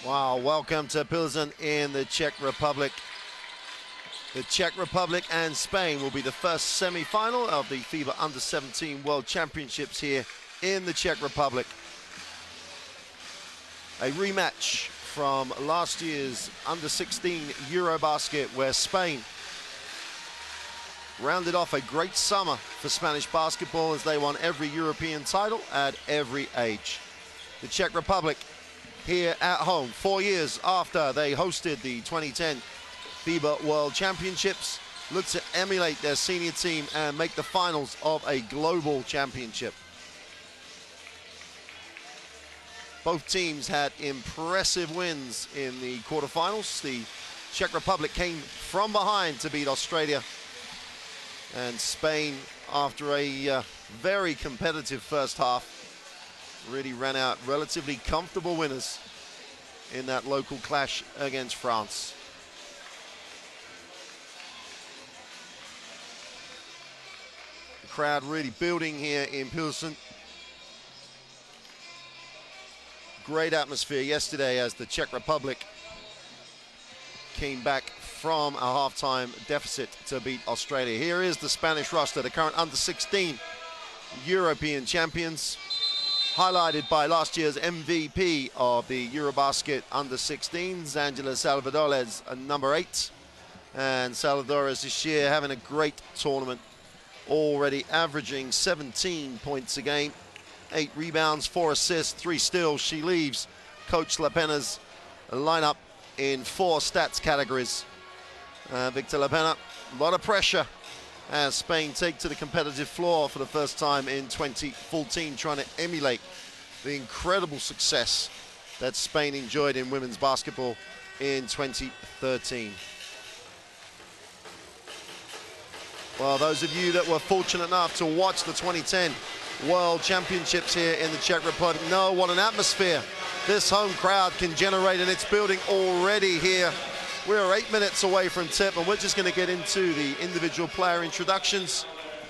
Wow, welcome to Pilsen in the Czech Republic. The Czech Republic and Spain will be the first semi-final of the FIBA U17 World Championships here in the Czech Republic. A rematch from last year's Under-16 Eurobasket, where Spain rounded off a great summer for Spanish basketball as they won every European title at every age. The Czech Republic here at home, 4 years after they hosted the 2010 FIBA World Championships, look to emulate their senior team and make the finals of a global championship. Both teams had impressive wins in the quarterfinals. The Czech Republic came from behind to beat Australia, and Spain, after a very competitive first half, really ran out relatively comfortable winners in that local clash against France. The crowd really building here in Pilsen. Great atmosphere yesterday as the Czech Republic came back from a halftime deficit to beat Australia. Here is the Spanish roster, the current Under-16 European champions, highlighted by last year's MVP of the Eurobasket Under-16s, Angela Salvadores, number 8. And Salvadores this year having a great tournament, already averaging 17 points a game, 8 rebounds, 4 assists, 3 steals. She leaves Coach La Pena's lineup in 4 stats categories. Victor La Pena, a lot of pressure as Spain take to the competitive floor for the first time in 2014, trying to emulate the incredible success that Spain enjoyed in women's basketball in 2013. Well, those of you that were fortunate enough to watch the 2010 World Championships here in the Czech Republic know what an atmosphere this home crowd can generate, and it's building already here. We're 8 minutes away from tip, and we're just going to get into the individual player introductions.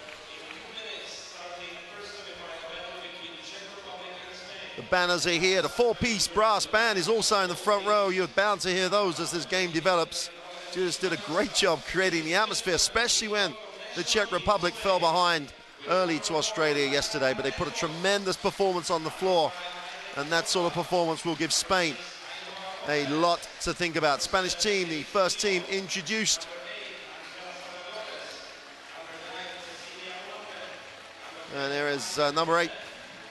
The banners are here. The 4-piece brass band is also in the front row. You're bound to hear those as this game develops. Just did a great job creating the atmosphere, especially when the Czech Republic fell behind early to Australia yesterday, but they put a tremendous performance on the floor, and that sort of performance will give Spain a lot to think about. Spanish team, the first team introduced. And there is number 8,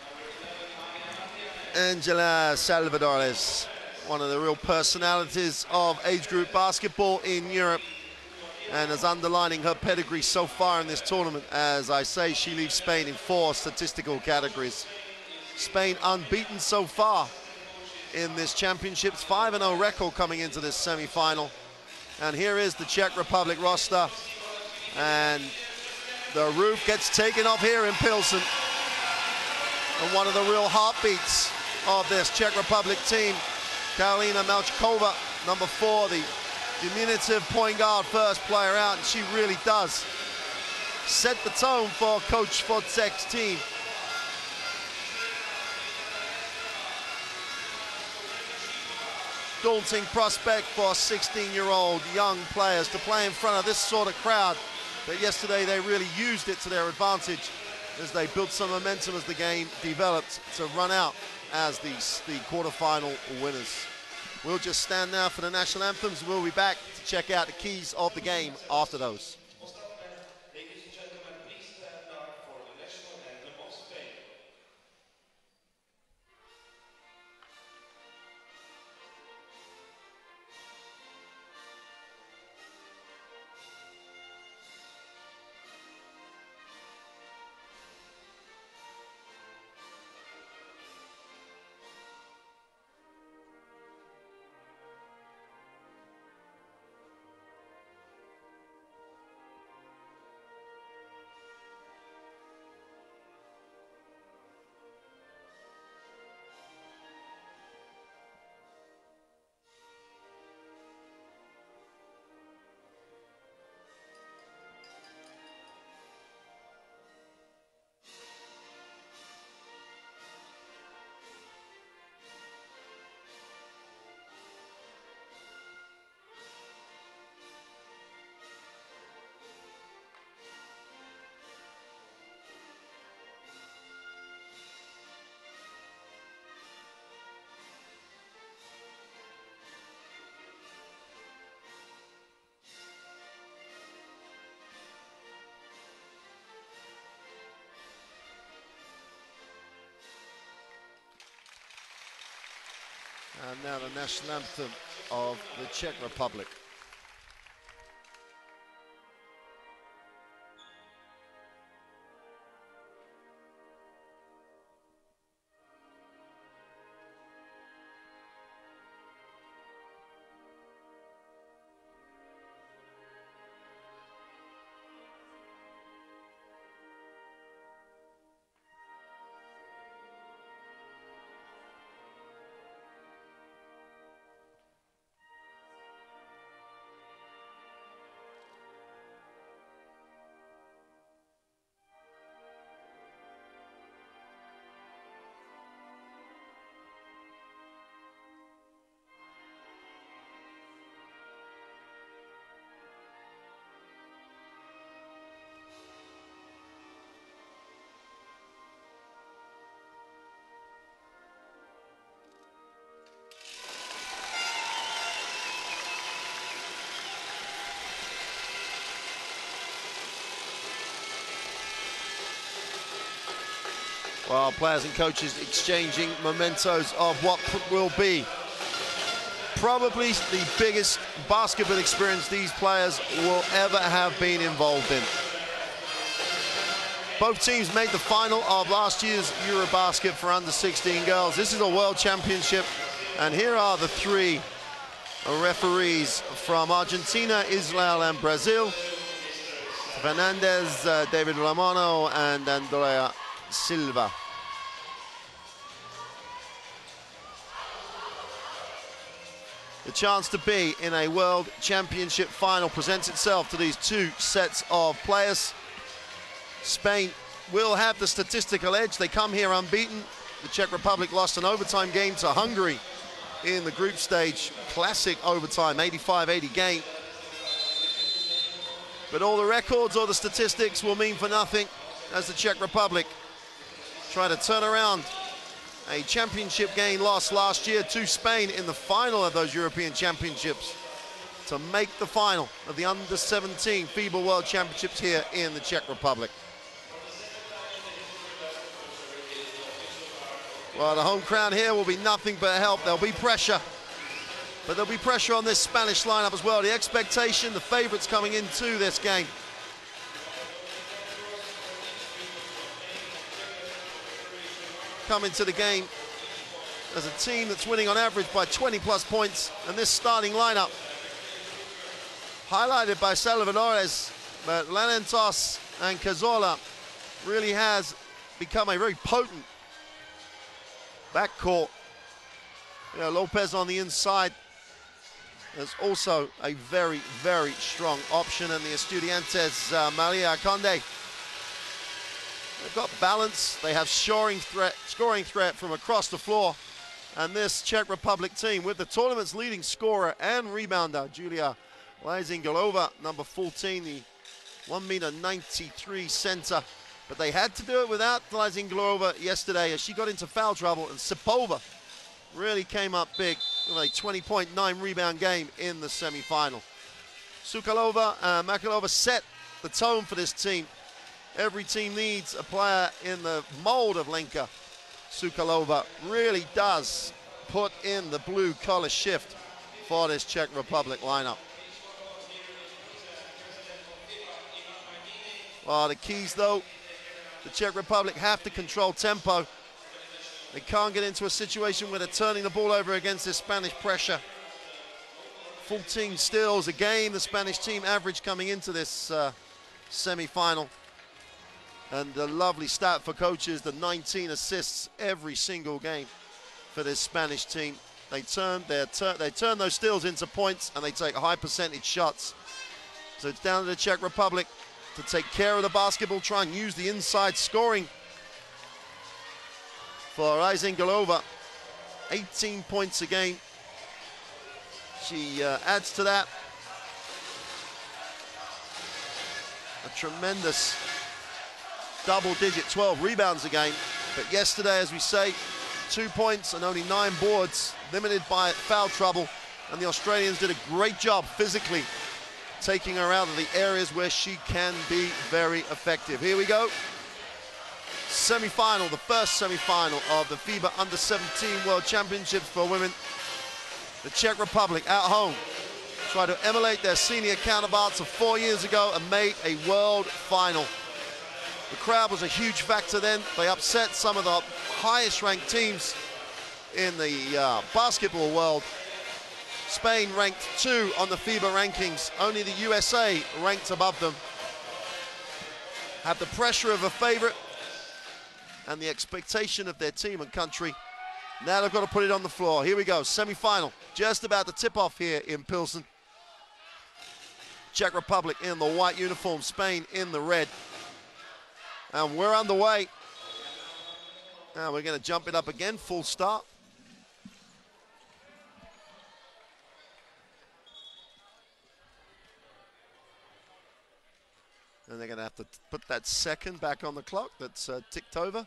Angela Salvadores, one of the real personalities of age group basketball in Europe, and is underlining her pedigree so far in this tournament. As I say, she leaves Spain in 4 statistical categories. Spain unbeaten so far in this championships, 5-0 record coming into this semi-final. And here is the Czech Republic roster, and the roof gets taken off here in Pilsen. And one of the real heartbeats of this Czech Republic team, Karolina Malčková, number 4, the diminutive point guard, first player out, and she really does set the tone for Coach Vodcek's team. Daunting prospect for 16-year-old young players to play in front of this sort of crowd, but yesterday they really used it to their advantage as they built some momentum as the game developed to run out as the quarterfinal winners. We'll just stand now for the national anthems. We'll be back to check out the keys of the game after those. And now the national anthem of the Czech Republic. Well, players and coaches exchanging mementos of what will be probably the biggest basketball experience these players will ever have been involved in. Both teams made the final of last year's Eurobasket for under-16 girls. This is a World Championship, and here are the three referees from Argentina, Israel, and Brazil. Fernandez, David Lamano, and Andrea Silva. The chance to be in a World Championship final presents itself to these two sets of players. Spain will have the statistical edge. They come here unbeaten. The Czech Republic lost an overtime game to Hungary in the group stage. Classic overtime, 85-80 game. But all the records or the statistics will mean for nothing as the Czech Republic try to turn around a championship game lost last year to Spain in the final of those European Championships to make the final of the under-17 FIBA World Championships here in the Czech Republic. Well, the home crowd here will be nothing but help. There'll be pressure, but there'll be pressure on this Spanish lineup as well. The expectation, the favorites coming into this game. Come into the game as a team that's winning on average by 20+ points, and this starting lineup, highlighted by Salvadores, but Lanentos and Cazorla really has become a very potent backcourt. You know, Lopez on the inside is also a very, very strong option, and the Estudiantes, Maria Conde. They've got balance, they have scoring threat from across the floor. And this Czech Republic team with the tournament's leading scorer and rebounder, Julia Lysingalova, number 14, the 1.93 m center. But they had to do it without Lysingalova yesterday as she got into foul trouble, and Sipova really came up big with a 20.9 rebound game in the semi-final. Sukalova and Makalova set the tone for this team. Every team needs a player in the mold of Lenka. Sukalova really does put in the blue-collar shift for this Czech Republic lineup. Well, the keys, though, the Czech Republic have to control tempo. They can't get into a situation where they're turning the ball over against this Spanish pressure. 14 steals a game, the Spanish team average coming into this semi-final. And the lovely stat for coaches, the 19 assists every single game for this Spanish team. They turn those steals into points, and they take high percentage shots. So it's down to the Czech Republic to take care of the basketball, try and use the inside scoring for Lysingalova. 18 points a game. She adds to that a tremendous double-digit 12 rebounds a game. But yesterday, as we say, 2 points and only 9 boards, limited by foul trouble. And the Australians did a great job physically taking her out of the areas where she can be very effective. Here we go. Semi-final, the first semi-final of the FIBA Under-17 World Championships for women. The Czech Republic at home tried to emulate their senior counterparts of 4 years ago and made a world final. The crowd was a huge factor then. They upset some of the highest ranked teams in the basketball world. Spain ranked 2 on the FIBA rankings. Only the USA ranked above them. Have the pressure of a favorite and the expectation of their team and country. Now they've got to put it on the floor. Here we go, semi-final. Just about to tip off here in Pilsen. Czech Republic in the white uniform, Spain in the red. And we're underway. Now we're going to jump it up again, full start. And they're going to have to put that second back on the clock that's ticked over.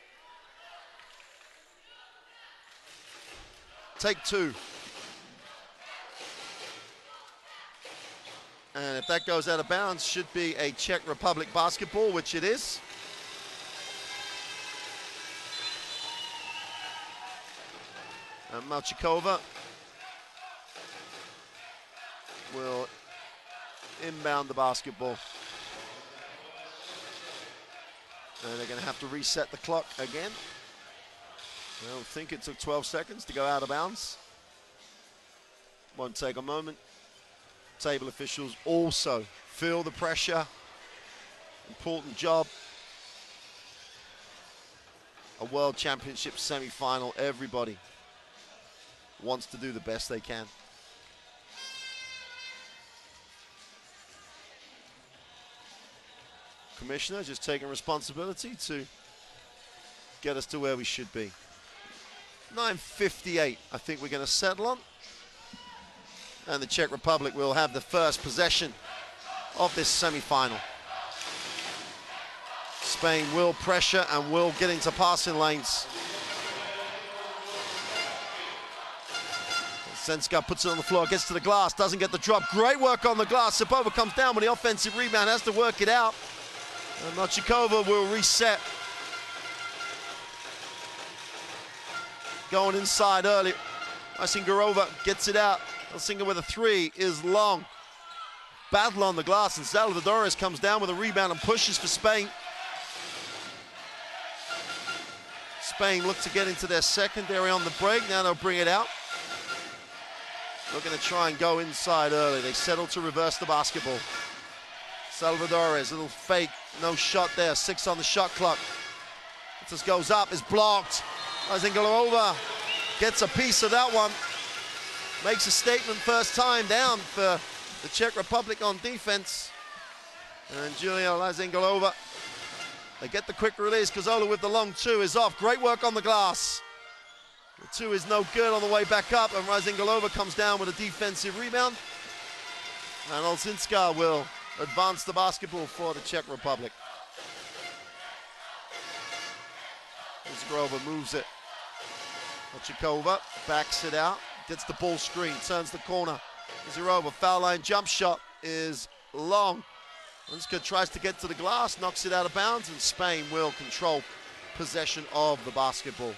Take 2. And if that goes out of bounds, should be a Czech Republic basketball, which it is. And Malchikova will inbound the basketball. And they're going to have to reset the clock again. I don't think it took 12 seconds to go out of bounds. Won't take a moment. Table officials also feel the pressure. Important job. A World Championship semi-final. Everybody wants to do the best they can. Commissioner just taking responsibility to get us to where we should be. 9:58, I think we're going to settle on. And the Czech Republic will have the first possession of this semi-final. Spain will pressure and will get into passing lanes. Senska puts it on the floor, gets to the glass, doesn't get the drop. Great work on the glass. Sapova comes down with the offensive rebound, has to work it out. And Malchikova will reset. Going inside early. Isingarova gets it out. Helsinga with a 3 is long. Battle on the glass, and Salvadores comes down with a rebound and pushes for Spain. Spain look to get into their secondary on the break. Now they'll bring it out. Looking to try and go inside early. They settle to reverse the basketball. Salvadores, little fake, no shot there. 6 on the shot clock. It just goes up, is blocked. Isingarova gets a piece of that one. Makes a statement first time down for the Czech Republic on defense. And Julia Isingarova, they get the quick release. Kazola with the long 2 is off. Great work on the glass. The 2 is no good on the way back up, and Isingarova comes down with a defensive rebound. And Olszynska will advance the basketball for the Czech Republic. Isingarova moves it. Malchikova backs it out, gets the ball screen, turns the corner. Isingarova, foul line jump shot is long. Olszynska tries to get to the glass, knocks it out of bounds, and Spain will control possession of the basketball.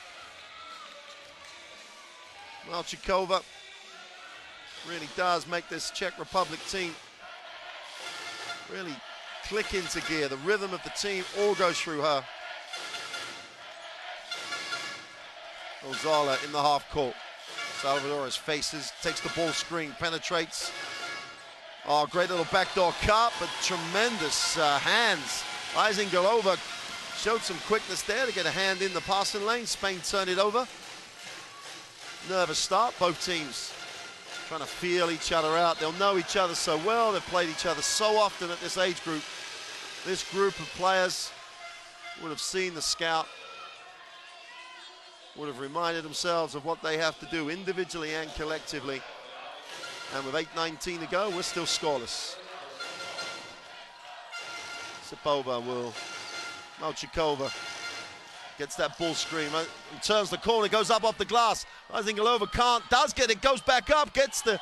Malchikova really does make this Czech Republic team really click into gear. The rhythm of the team all goes through her. Ozala in the half court. Salvadores faces, takes the ball screen, penetrates. Oh, great little backdoor cut, but tremendous hands. Isingarova showed some quickness there to get a hand in the passing lane. Spain turned it over. Nervous start, both teams trying to feel each other out. They'll know each other so well. They've played each other so often at this age group. This group of players would have seen the scout, would have reminded themselves of what they have to do individually and collectively. And with 8:19 to go, we're still scoreless. Sapova will, Malchikova gets that ball screen, turns the corner, goes up off the glass. Isingarova can't, does get it, goes back up, gets the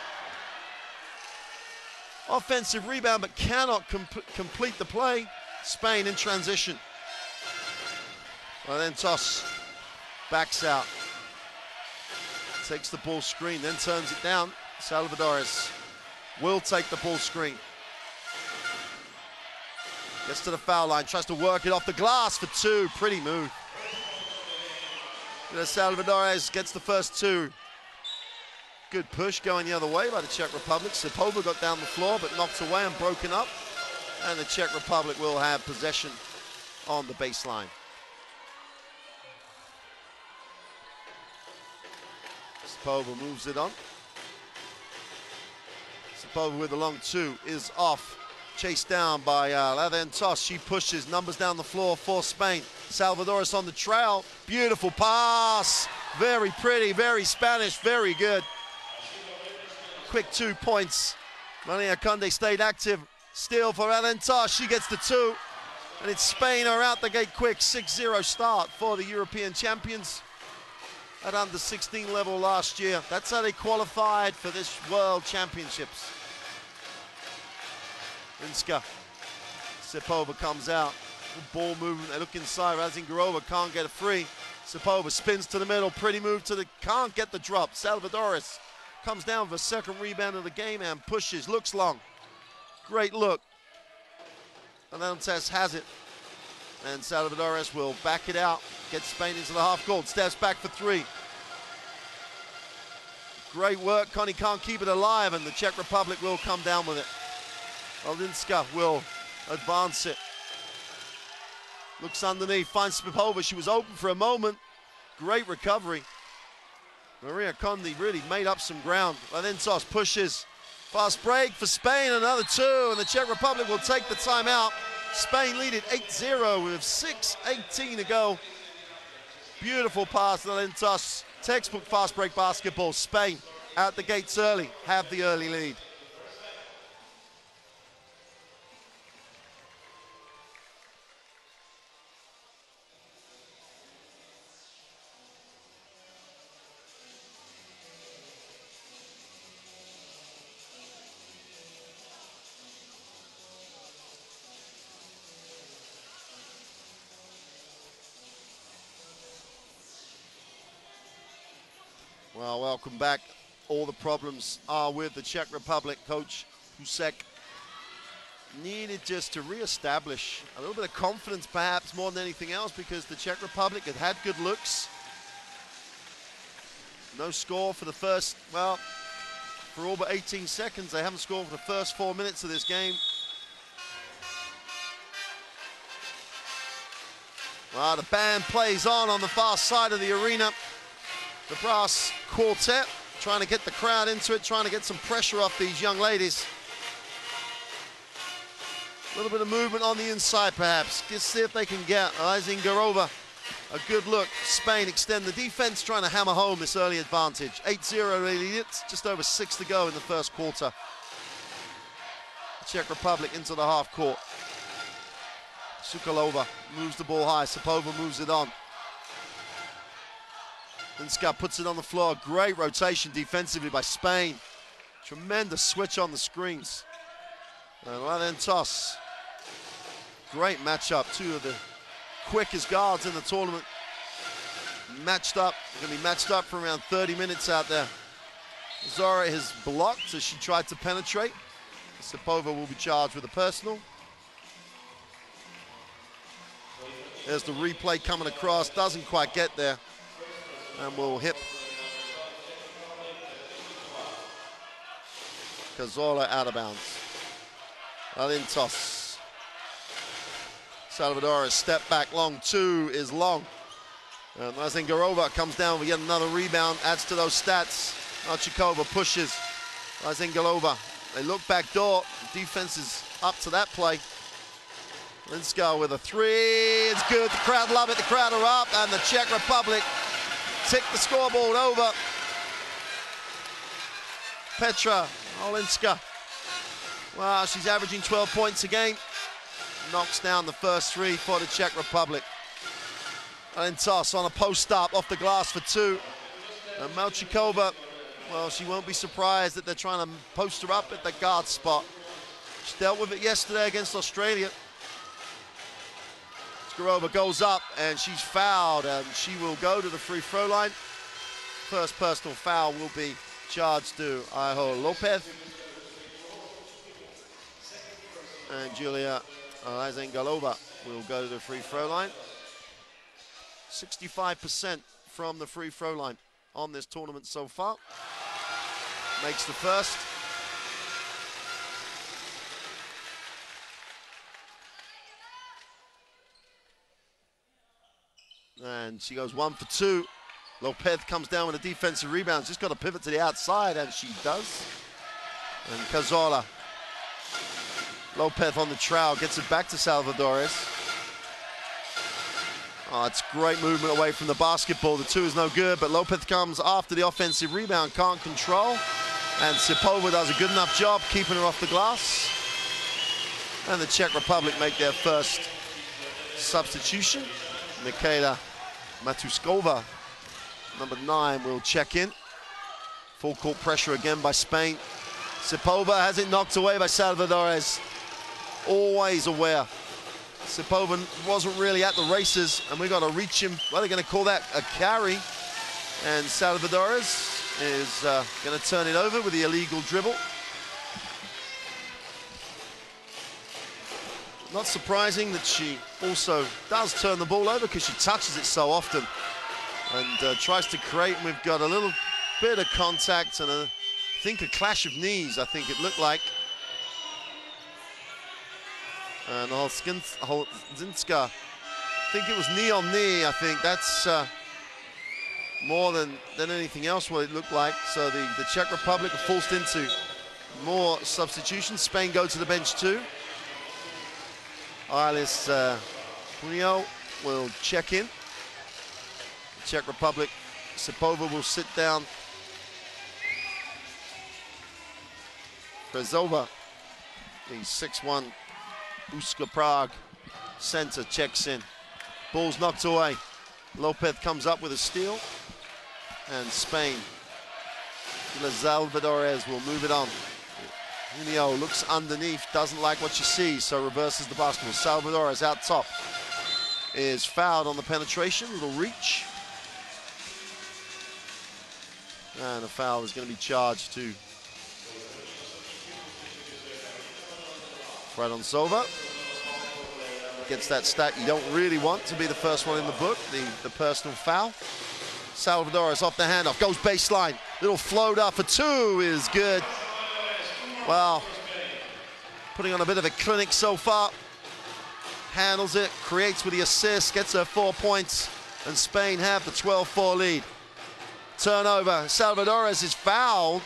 offensive rebound, but cannot complete the play. Spain in transition. Well, then toss, backs out. takes the ball screen, then turns it down. Salvadores will take the ball screen. Gets to the foul line, tries to work it off the glass for two. Pretty move. Salvadores gets the first two. Good push going the other way by the Czech Republic. Sapova got down the floor, but knocked away and broken up. And the Czech Republic will have possession on the baseline. Sapova moves it on. Sapova with a long two is off. Chased down by Laventos. She pushes, numbers down the floor for Spain. Salvadores on the trail. Beautiful pass. Very pretty, very Spanish, very good. Quick 2 points. Maria Conde stayed active. Steal for Laventos. She gets the two. And it's Spain are out the gate quick. 6-0 start for the European champions at under 16 level last year. That's how they qualified for this World Championships. Rinska. Sapova comes out. Good ball movement. They look inside. Razingurova can't get it free. Sapova spins to the middle. Pretty move to the... Can't get the drop. Salvadores comes down for a second rebound of the game and pushes. Looks long. Great look. Anantes has it. And Salvadores will back it out. Gets Spain into the half court. Steps back for three. Great work. Connie can't keep it alive, and the Czech Republic will come down with it. Olinska will advance it. Looks underneath, finds Spivova. She was open for a moment. Great recovery. Maria Conde really made up some ground. Laventos pushes. Fast break for Spain, another two, and the Czech Republic will take the timeout. Spain lead it 8-0 with 6:18 to go. Beautiful pass, Laventos. Textbook fast break basketball. Spain out the gates early, have the early lead. Well, welcome back. All the problems are with the Czech Republic. Coach Husek needed just to re-establish a little bit of confidence, perhaps more than anything else, because the Czech Republic had good looks. No score for the first, well, for all but 18 seconds. They haven't scored for the first 4 minutes of this game. Well, the band plays on the far side of the arena. The brass quartet trying to get the crowd into it, trying to get some pressure off these young ladies. A little bit of movement on the inside, perhaps. Just see if they can get Razingurova a good look. Spain extend the defense, trying to hammer home this early advantage. 8-0 lead it, just over 6 to go in the first quarter. The Czech Republic into the half court. Sukalova moves the ball high. Sapova moves it on. Linska puts it on the floor. Great rotation defensively by Spain. Tremendous switch on the screens. And Laventos. Great matchup. Two of the quickest guards in the tournament. Matched up. Going to be matched up for around 30 minutes out there. Zora has blocked as she tried to penetrate. Sapova will be charged with a personal. There's the replay coming across. Doesn't quite get there. And will hit Cazorla out of bounds. Alintos. Salvadores step back, long two is long. And Razingurova comes down with yet another rebound, adds to those stats. Malchikova pushes Razingurova. They look back door, defense is up to that play. Linska with a three, it's good, the crowd love it, the crowd are up, and the Czech Republic tick the scoreboard over. Petra Olinska. Wow, she's averaging 12 points a game. Knocks down the first three for the Czech Republic. Alintos on a post-up off the glass for two. And Malchikova, well, she won't be surprised that they're trying to post her up at the guard spot. She dealt with it yesterday against Australia. Skarova goes up and she's fouled, and she will go to the free throw line first personal foul will be charged to Iho Lopez. And Julia Lazengalova will go to the free throw line. 65% from the free throw line on this tournament so far. Makes the first. And she goes 1 for 2. Lopez comes down with a defensive rebound. Just got to pivot to the outside, and she does. And Cazorla. Lopez on the trowel, gets it back to Salvadores. Oh, it's great movement away from the basketball. The two is no good, but Lopez comes after the offensive rebound, can't control. And Sipova does a good enough job keeping her off the glass. And the Czech Republic make their first substitution. Mikhaila Matuskova, number 9, will check in. Full court pressure again by Spain. Sipova has it knocked away by Salvadores. Always aware. Sipova wasn't really at the races, and we got to reach him. Well, they're going to call that a carry. And Salvadores is going to turn it over with the illegal dribble. Not surprising that she also does turn the ball over because she touches it so often and tries to create. And we've got a little bit of contact and I think a clash of knees, I think it looked like. And Holzinska, I think it was knee on knee. I think that's more than anything else what it looked like. So the Czech Republic are forced into more substitutions. Spain go to the bench too. Alice Punio will check in. The Czech Republic, Sipova will sit down. Brezova, the 6'1" Uska Prague center, checks in. Ball's knocked away. Lopez comes up with a steal. And Spain, Salvadores will move it on. Junio looks underneath, doesn't like what she sees, so reverses the basketball. Salvadores out top is fouled on the penetration, little reach. And a foul is going to be charged to Fradonsova. Gets that stat you don't really want to be the first one in the book, the personal foul. Salvadores off the handoff, goes baseline. Little floater for 2 is good. Wow, putting on a bit of a clinic so far. Handles it, creates with the assist, gets her 4 points, and Spain have the 12-4 lead. Turnover, Salvadores is fouled.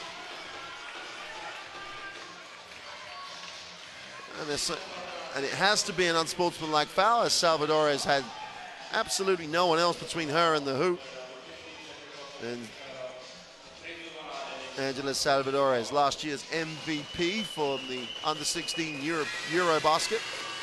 And it has to be an unsportsmanlike foul, as Salvadores had absolutely no one else between her and the hoop. And Angela Salvadores, last year's MVP for the under-16 Eurobasket.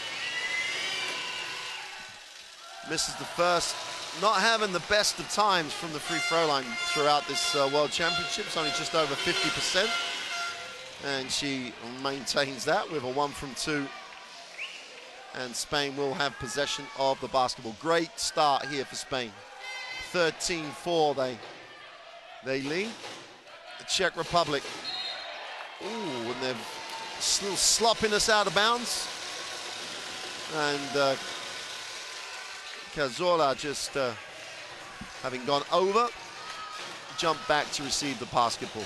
Misses the first, not having the best of times from the free throw line throughout this World Championship. It's only just over 50%. And she maintains that with a 1 from 2. And Spain will have possession of the basketball. Great start here for Spain. 13-4 they lead. The Czech Republic. Ooh, and they're still slopping us out of bounds. And Cazorla just having gone over, jumped back to receive the basketball.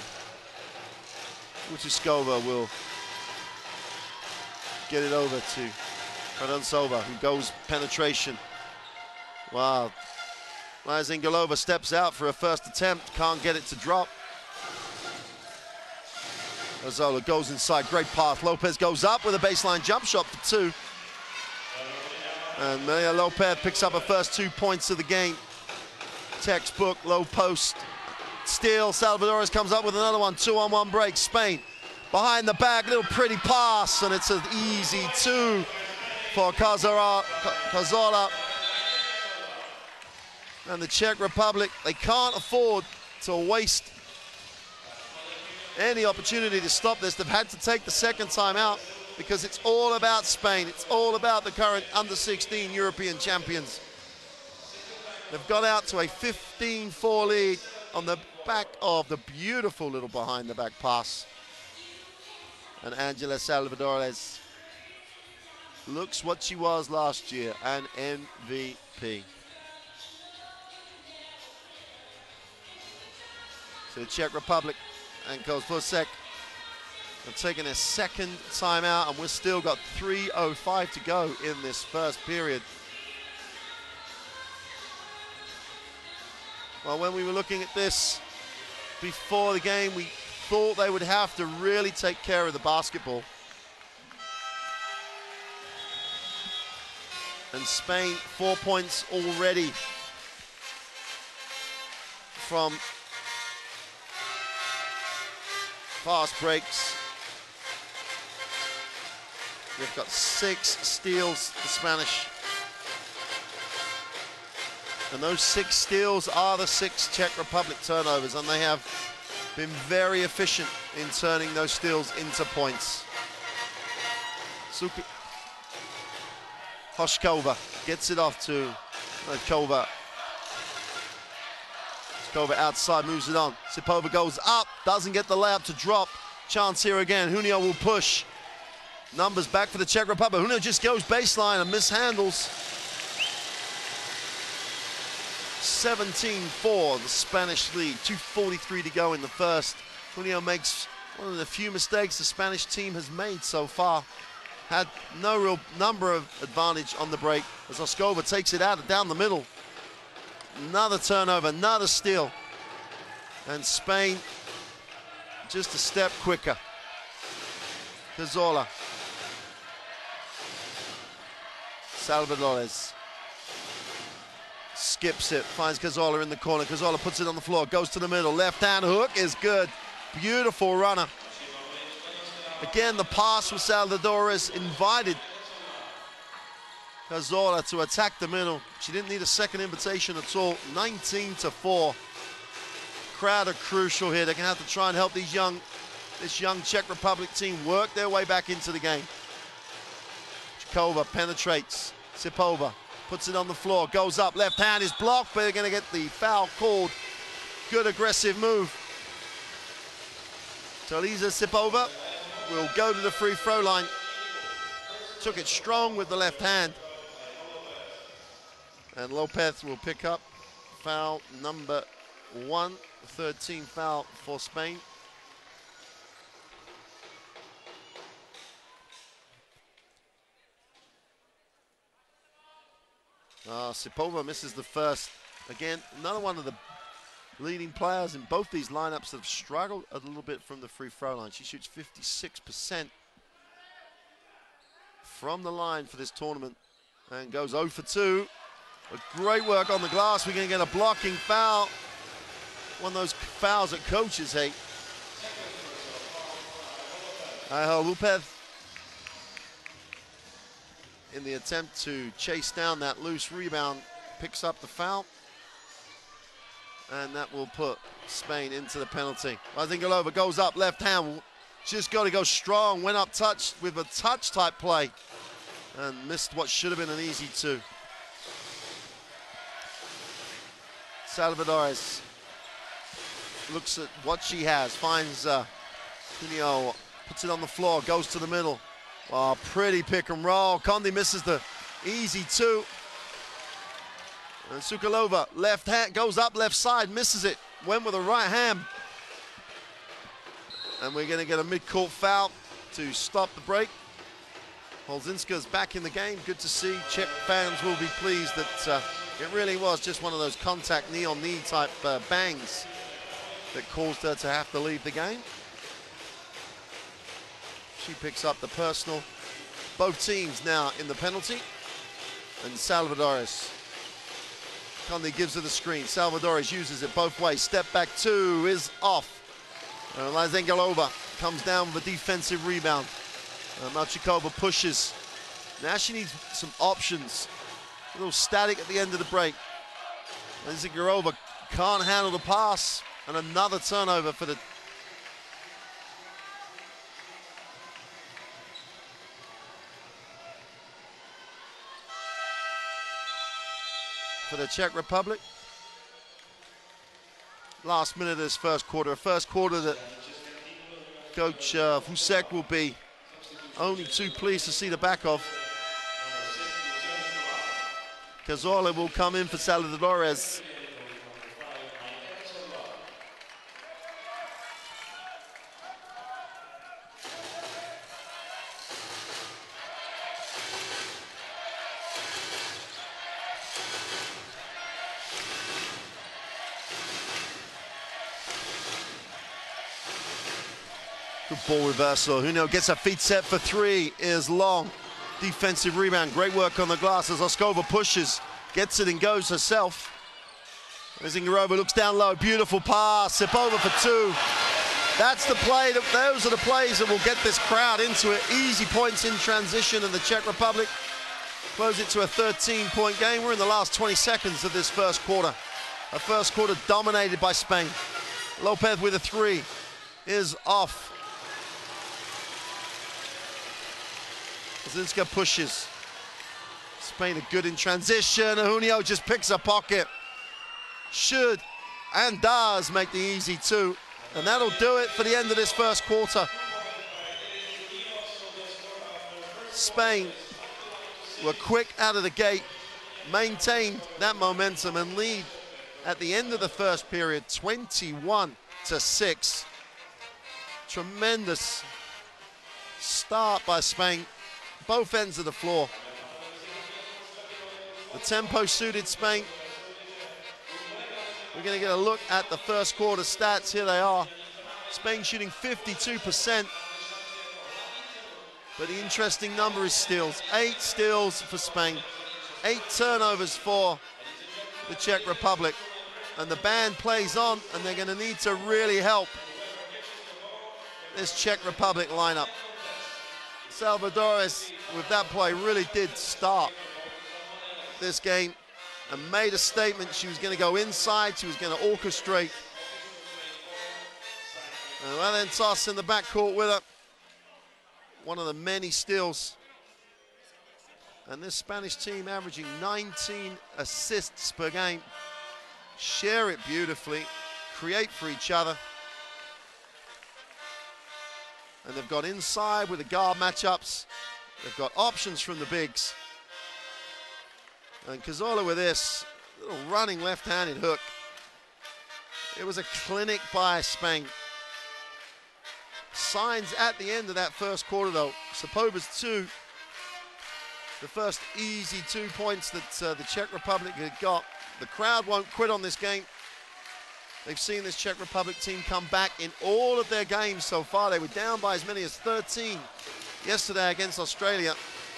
Utiskova will get it over to Fradonsova, who goes penetration. Wow. Lazengalova steps out for a first attempt, can't get it to drop. Azola goes inside, great pass. Lopez goes up with a baseline jump shot for 2. And Maria Lopez picks up her first 2 points of the game. Textbook, low post. Steal, Salvadores comes up with another one, 2-on-1 break. Spain behind the back, little pretty pass, and it's an easy 2 for Cazorla. And the Czech Republic, they can't afford to waste any opportunity to stop this. They've had to take the second time out because it's all about Spain. It's all about the current under-16 European champions. They've got out to a 15-4 lead on the back of the beautiful little behind the back pass. And Angela Salvadores looks what she was last year, an MVP. So the Czech Republic and Kozlosek are taking a second timeout, and we've still got 3:05 to go in this first period. Well, when we were looking at this before the game, we thought they would have to really take care of the basketball. And Spain, 4 points already from fast breaks. They've got 6 steals, the Spanish. And those 6 steals are the 6 Czech Republic turnovers, and they have been very efficient in turning those steals into points. Hoshkova gets it off to Kova. Skova outside, moves it on. Sipova goes up, doesn't get the layup to drop. Chance here again. Junio will push. Numbers back for the Czech Republic. Junio just goes baseline and mishandles. 17-4, the Spanish lead. 2:43 to go in the first. Junio makes one of the few mistakes the Spanish team has made so far. Had no real number of advantage on the break as Oskova takes it out down the middle. Another turnover, another steal. And Spain just a step quicker. Cazorla. Salvadores. Skips it, finds Cazorla in the corner. Cazorla puts it on the floor, goes to the middle. Left hand hook is good. Beautiful runner. Again, the pass with Salvadores invited Cazorla to attack the middle. She didn't need a second invitation at all. 19-4. Crowd are crucial here. They're going to have to try and help this young Czech Republic team work their way back into the game. Chikova penetrates. Sipova puts it on the floor, goes up, left hand is blocked, but they're going to get the foul called. Good aggressive move. So Lisa Sipova will go to the free throw line. Took it strong with the left hand. And Lopez will pick up foul number 1, 13 foul for Spain. Sipova misses the first. Again, another one of the leading players in both these lineups that have struggled a little bit from the free throw line. She shoots 56% from the line for this tournament and goes 0 for 2. But great work on the glass. We're going to get a blocking foul. One of those fouls that coaches hate. Lupez in the attempt to chase down that loose rebound, picks up the foul. And that will put Spain into the penalty. Vazingalova goes up, left hand. Just got to go strong. Went up touch with a touch type play. And missed what should have been an easy 2. Salvadores looks at what she has. Finds Junio, puts it on the floor, goes to the middle. Oh, pretty pick and roll. Condi misses the easy 2. And Sukalova, left hand, goes up left side, misses it. Went with a right hand. And we're going to get a mid-court foul to stop the break. Holzinska's back in the game. Good to see. Czech fans will be pleased that it really was just one of those contact knee-on-knee type bangs that caused her to have to leave the game. She picks up the personal. Both teams now in the penalty. And Salvadores. Condi gives her the screen. Salvadores uses it both ways. Step back 2 is off. Lazengalova comes down with a defensive rebound. Malchikova pushes. Now she needs some options. A little static at the end of the break. Lazengalova can't handle the pass. And another turnover for the Czech Republic. last minute of this first quarter. A first quarter that Coach Fusek will be only too pleased to see the back of. Cazorla will come in for Salvadores. Good ball reversal. Junio gets her feet set for three. Is long. Defensive rebound. Great work on the glass as Oskova pushes. Gets it and goes herself. Zingarova looks down low. Beautiful pass. Sipova for two. That's the play. Those are the plays that will get this crowd into it. Easy points in transition, and the Czech Republic close it to a 13-point game. We're in the last 20 seconds of this first quarter. A first quarter dominated by Spain. Lopez with a three is off. Zinska pushes. Spain are good in transition. Junio just picks a pocket. Should and does make the easy two. And that'll do it for the end of this first quarter. Spain were quick out of the gate, maintained that momentum and lead at the end of the first period, 21-6. Tremendous start by Spain. Both ends of the floor. The tempo suited Spain. We're going to get a look at the first quarter stats. Here they are. Spain shooting 52%. But the interesting number is steals. 8 steals for Spain. 8 turnovers for the Czech Republic. And the band plays on, and they're going to need to really help this Czech Republic lineup. Salvadores, with that play, really did start this game and made a statement. She was going to go inside, she was going to orchestrate. And Valentos in the backcourt with her. One of the many steals. And this Spanish team averaging 19 assists per game. Share it beautifully, create for each other. And they've got inside with the guard matchups. They've got options from the bigs. And Cazorla with this little running left-handed hook. It was a clinic by Spain. Signs at the end of that first quarter though. Sipova's two. The first easy 2 points that the Czech Republic had got. The crowd won't quit on this game. They've seen this Czech Republic team come back in all of their games so far. They were down by as many as 13 yesterday against Australia.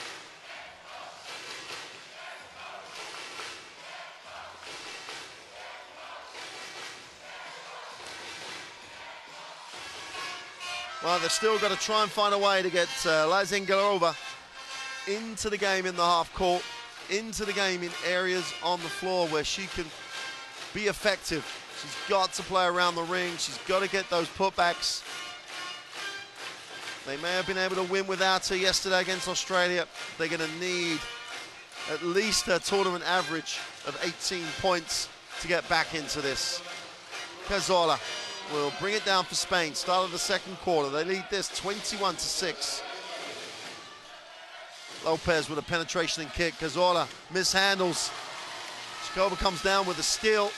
Well, they've still got to try and find a way to get Zingarova into the game in the half court, into the game in areas on the floor where she can be effective. She's got to play around the ring. She's got to get those putbacks. They may have been able to win without her yesterday against Australia. They're going to need at least a tournament average of 18 points to get back into this. Cazorla will bring it down for Spain. Start of the second quarter. They lead this 21-6. Lopez with a penetration and kick. Cazorla mishandles. Shkova comes down with a steal.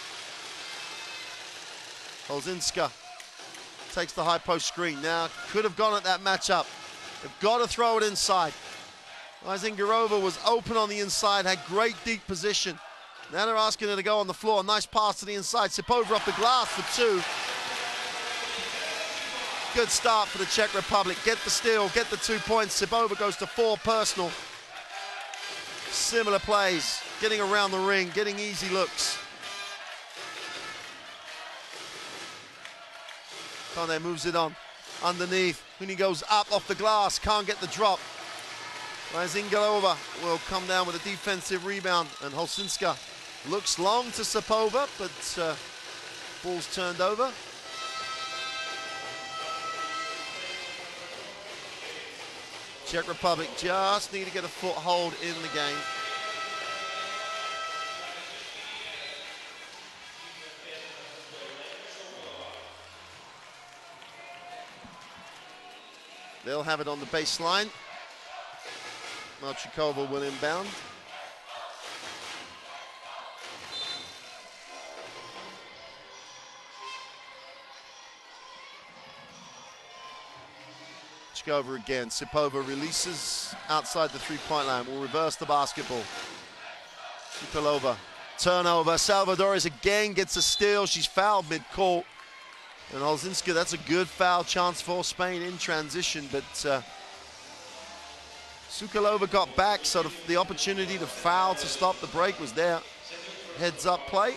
Olzinska takes the high post screen. Now could have gone at that matchup. They've got to throw it inside. Zingarova was open on the inside, had great deep position. Now they're asking her to go on the floor. Nice pass to the inside. Sipova off the glass for two. Good start for the Czech Republic. Get the steal, get the 2 points. Sipova goes to 4 personal. Similar plays, getting around the ring, getting easy looks. Kone moves it on. Underneath, Huni goes up off the glass, can't get the drop. Zingarova will come down with a defensive rebound, and Holsinska looks long to Sipova, but ball's turned over. Czech Republic just need to get a foothold in the game. They'll have it on the baseline. Melchikova will inbound. Over again. Sipova releases outside the three-point line. Will reverse the basketball. Sukalova. Turnover. Salvadores again gets a steal. She's fouled mid-court. And Olzinska, that's a good foul chance for Spain in transition, but Sukalova got back, so the opportunity to foul to stop the break was there. Heads-up play.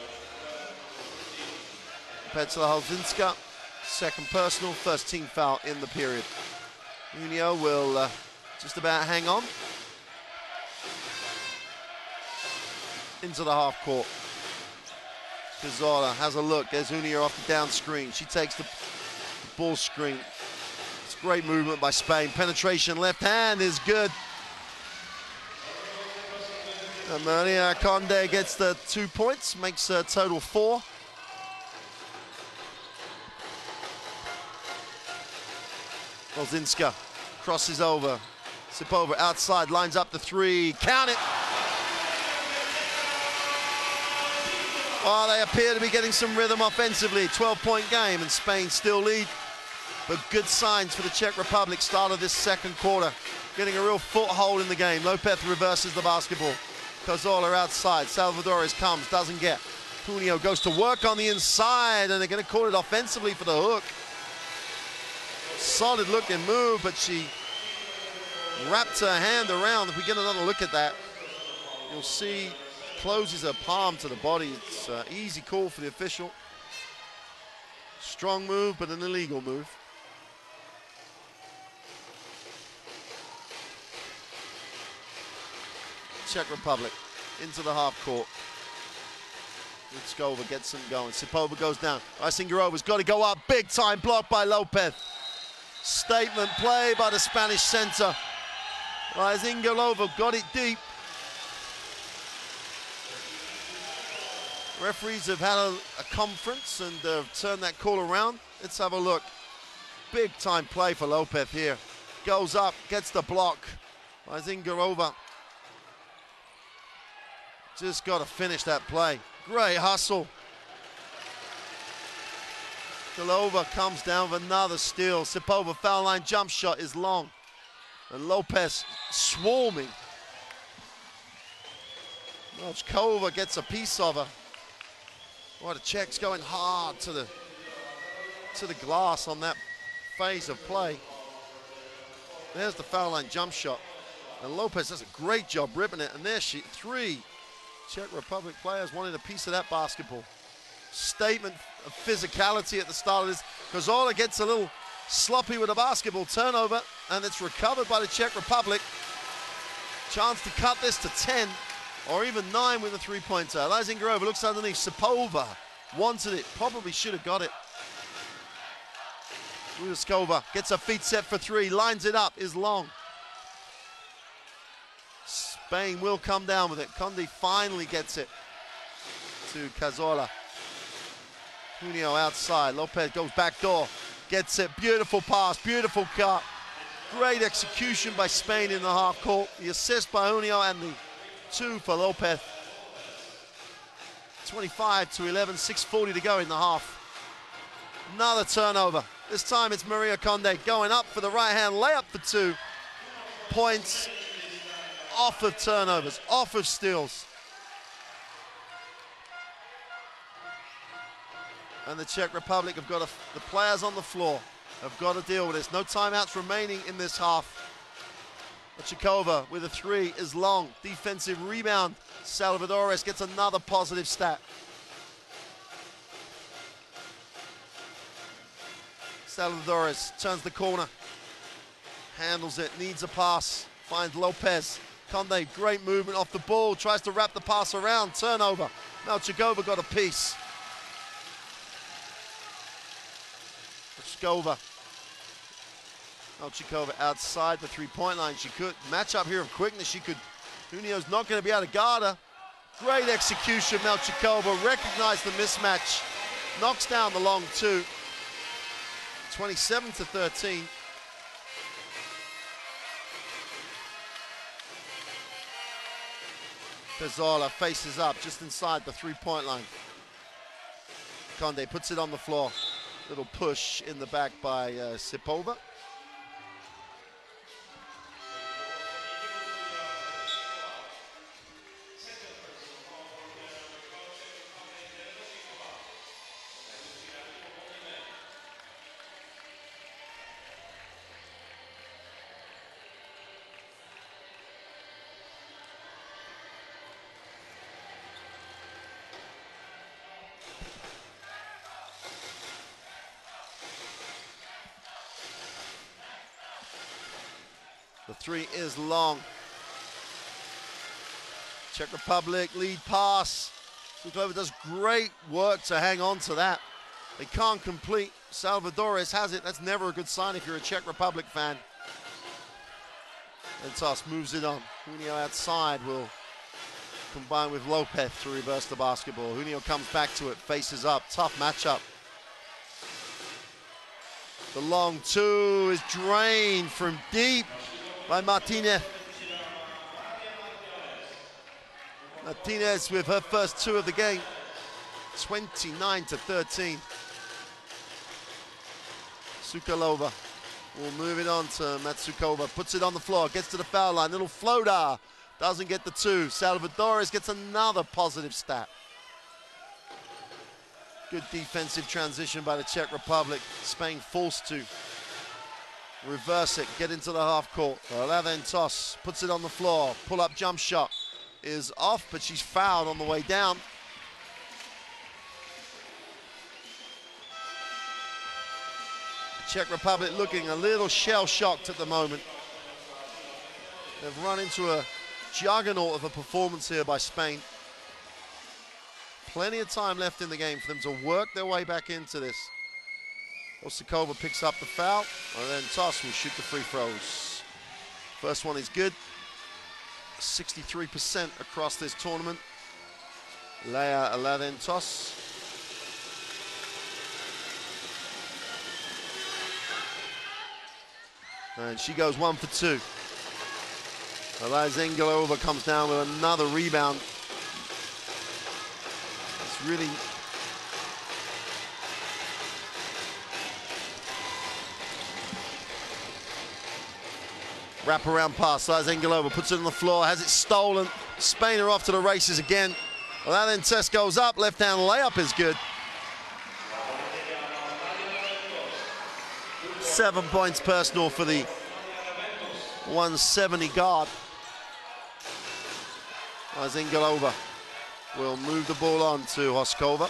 Petzela Olzinska. Second personal, first team foul in the period. Unio will just about hang on. Into the half court. Cazorla has a look. There's Unio off the down screen. She takes the ball screen. It's great movement by Spain. Penetration left hand is good. And Maria Conde gets the 2 points, makes a total 4. Olzinska crosses over. Sipova outside, lines up the three. Count it. Oh, they appear to be getting some rhythm offensively. 12-point game, and Spain still lead. But good signs for the Czech Republic. Start of this second quarter. Getting a real foothold in the game. Lopez reverses the basketball. Cazorla outside. Salvadores comes, doesn't get. Cuneo goes to work on the inside, and they're going to call it offensively for the hook. Solid looking move, but she wrapped her hand around. If we get another look at that, you'll see closes her palm to the body. It's an easy call for the official. Strong move, but an illegal move. Czech Republic into the half court. Litskova gets them going. Sipova goes down. Isingarova's got to go up. Big time block by Lopez. Statement play by the Spanish center. Isingarova got it deep. Referees have had a conference and turned that call around. Let's have a look. Big time play for Lopez here. Goes up, gets the block. Isingarova just got to finish that play. Great hustle. Galova comes down with another steal. Sipova foul line jump shot is long. And Lopez swarming. Melchikova gets a piece of her. Well, the Czechs going hard to the glass on that phase of play. There's the foul line jump shot. And Lopez does a great job ripping it. And there's three Czech Republic players wanted a piece of that basketball. Statement of physicality at the start of this. Cazorla gets a little sloppy with a basketball turnover, and it's recovered by the Czech Republic. Chance to cut this to 10 or even 9 with a three-pointer. Isingarova looks underneath. Sipova wanted it, probably should have got it. Litskova gets her feet set for three, lines it up, is long. Spain will come down with it. Conde finally gets it to Cazorla. Cuneo outside. Lopez goes back door, gets it. Beautiful pass, beautiful cut. Great execution by Spain in the half court. The assist by Cuneo and the 2 for Lopez. 25-11, 6:40 to go in the half. Another turnover. This time it's Maria Conde going up for the right-hand layup for 2. Points off of turnovers, off of steals. And the Czech Republic have got the players on the floor have got to deal with this. No timeouts remaining in this half. Melchikova with a 3 is long. Defensive rebound. Salvadores gets another positive stat. Salvadores turns the corner. Handles it, needs a pass. Finds Lopez. Conde, great movement off the ball. Tries to wrap the pass around. Turnover. Melchikova got a piece. Melchikova outside the three-point line. She could match up here of quickness. She could. Cuneo's not going to be able to guard her. Great execution. Melchikova recognized the mismatch. Knocks down the long 2. 27-13. Pezola faces up just inside the three-point line. Conde puts it on the floor. Little push in the back by Sipova. The three is long. Czech Republic lead pass. Sukova does great work to hang on to that. They can't complete. Salvadores has it. That's never a good sign if you're a Czech Republic fan. And Toss moves it on. Junio outside will combine with Lopez to reverse the basketball. Junio comes back to it, faces up. Tough matchup. The long two is drained from deep by Martinez. Martinez with her first two of the game. 29-13. Sukalova will move it on to Matsukova. Puts it on the floor, gets to the foul line. Little floater. Doesn't get the two. Salvadores gets another positive stat. Good defensive transition by the Czech Republic. Spain forced to reverse it, get into the half court. Toss puts it on the floor. Pull-up jump shot is off, but she's fouled on the way down. The Czech Republic looking a little shell-shocked at the moment. They've run into a juggernaut of a performance here by Spain. Plenty of time left in the game for them to work their way back into this. Osakova picks up the foul, and then Toss will shoot the free throws. First one is good. 63% across this tournament. Leia Alaventos. And she goes 1 for 2. Zengelova comes down with another rebound. It's really wraparound pass. Zengelova puts it on the floor, has it stolen. Spain are off to the races again. Alaventos goes up, left-hand layup is good. 7 points personal for the 170 guard. Zengelova will move the ball on to Hoskova.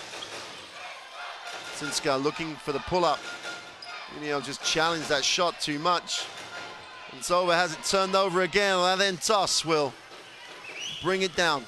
Sinska looking for the pull-up. Junio just challenged that shot too much. And Zova has it turned over again. Alaventos will bring it down.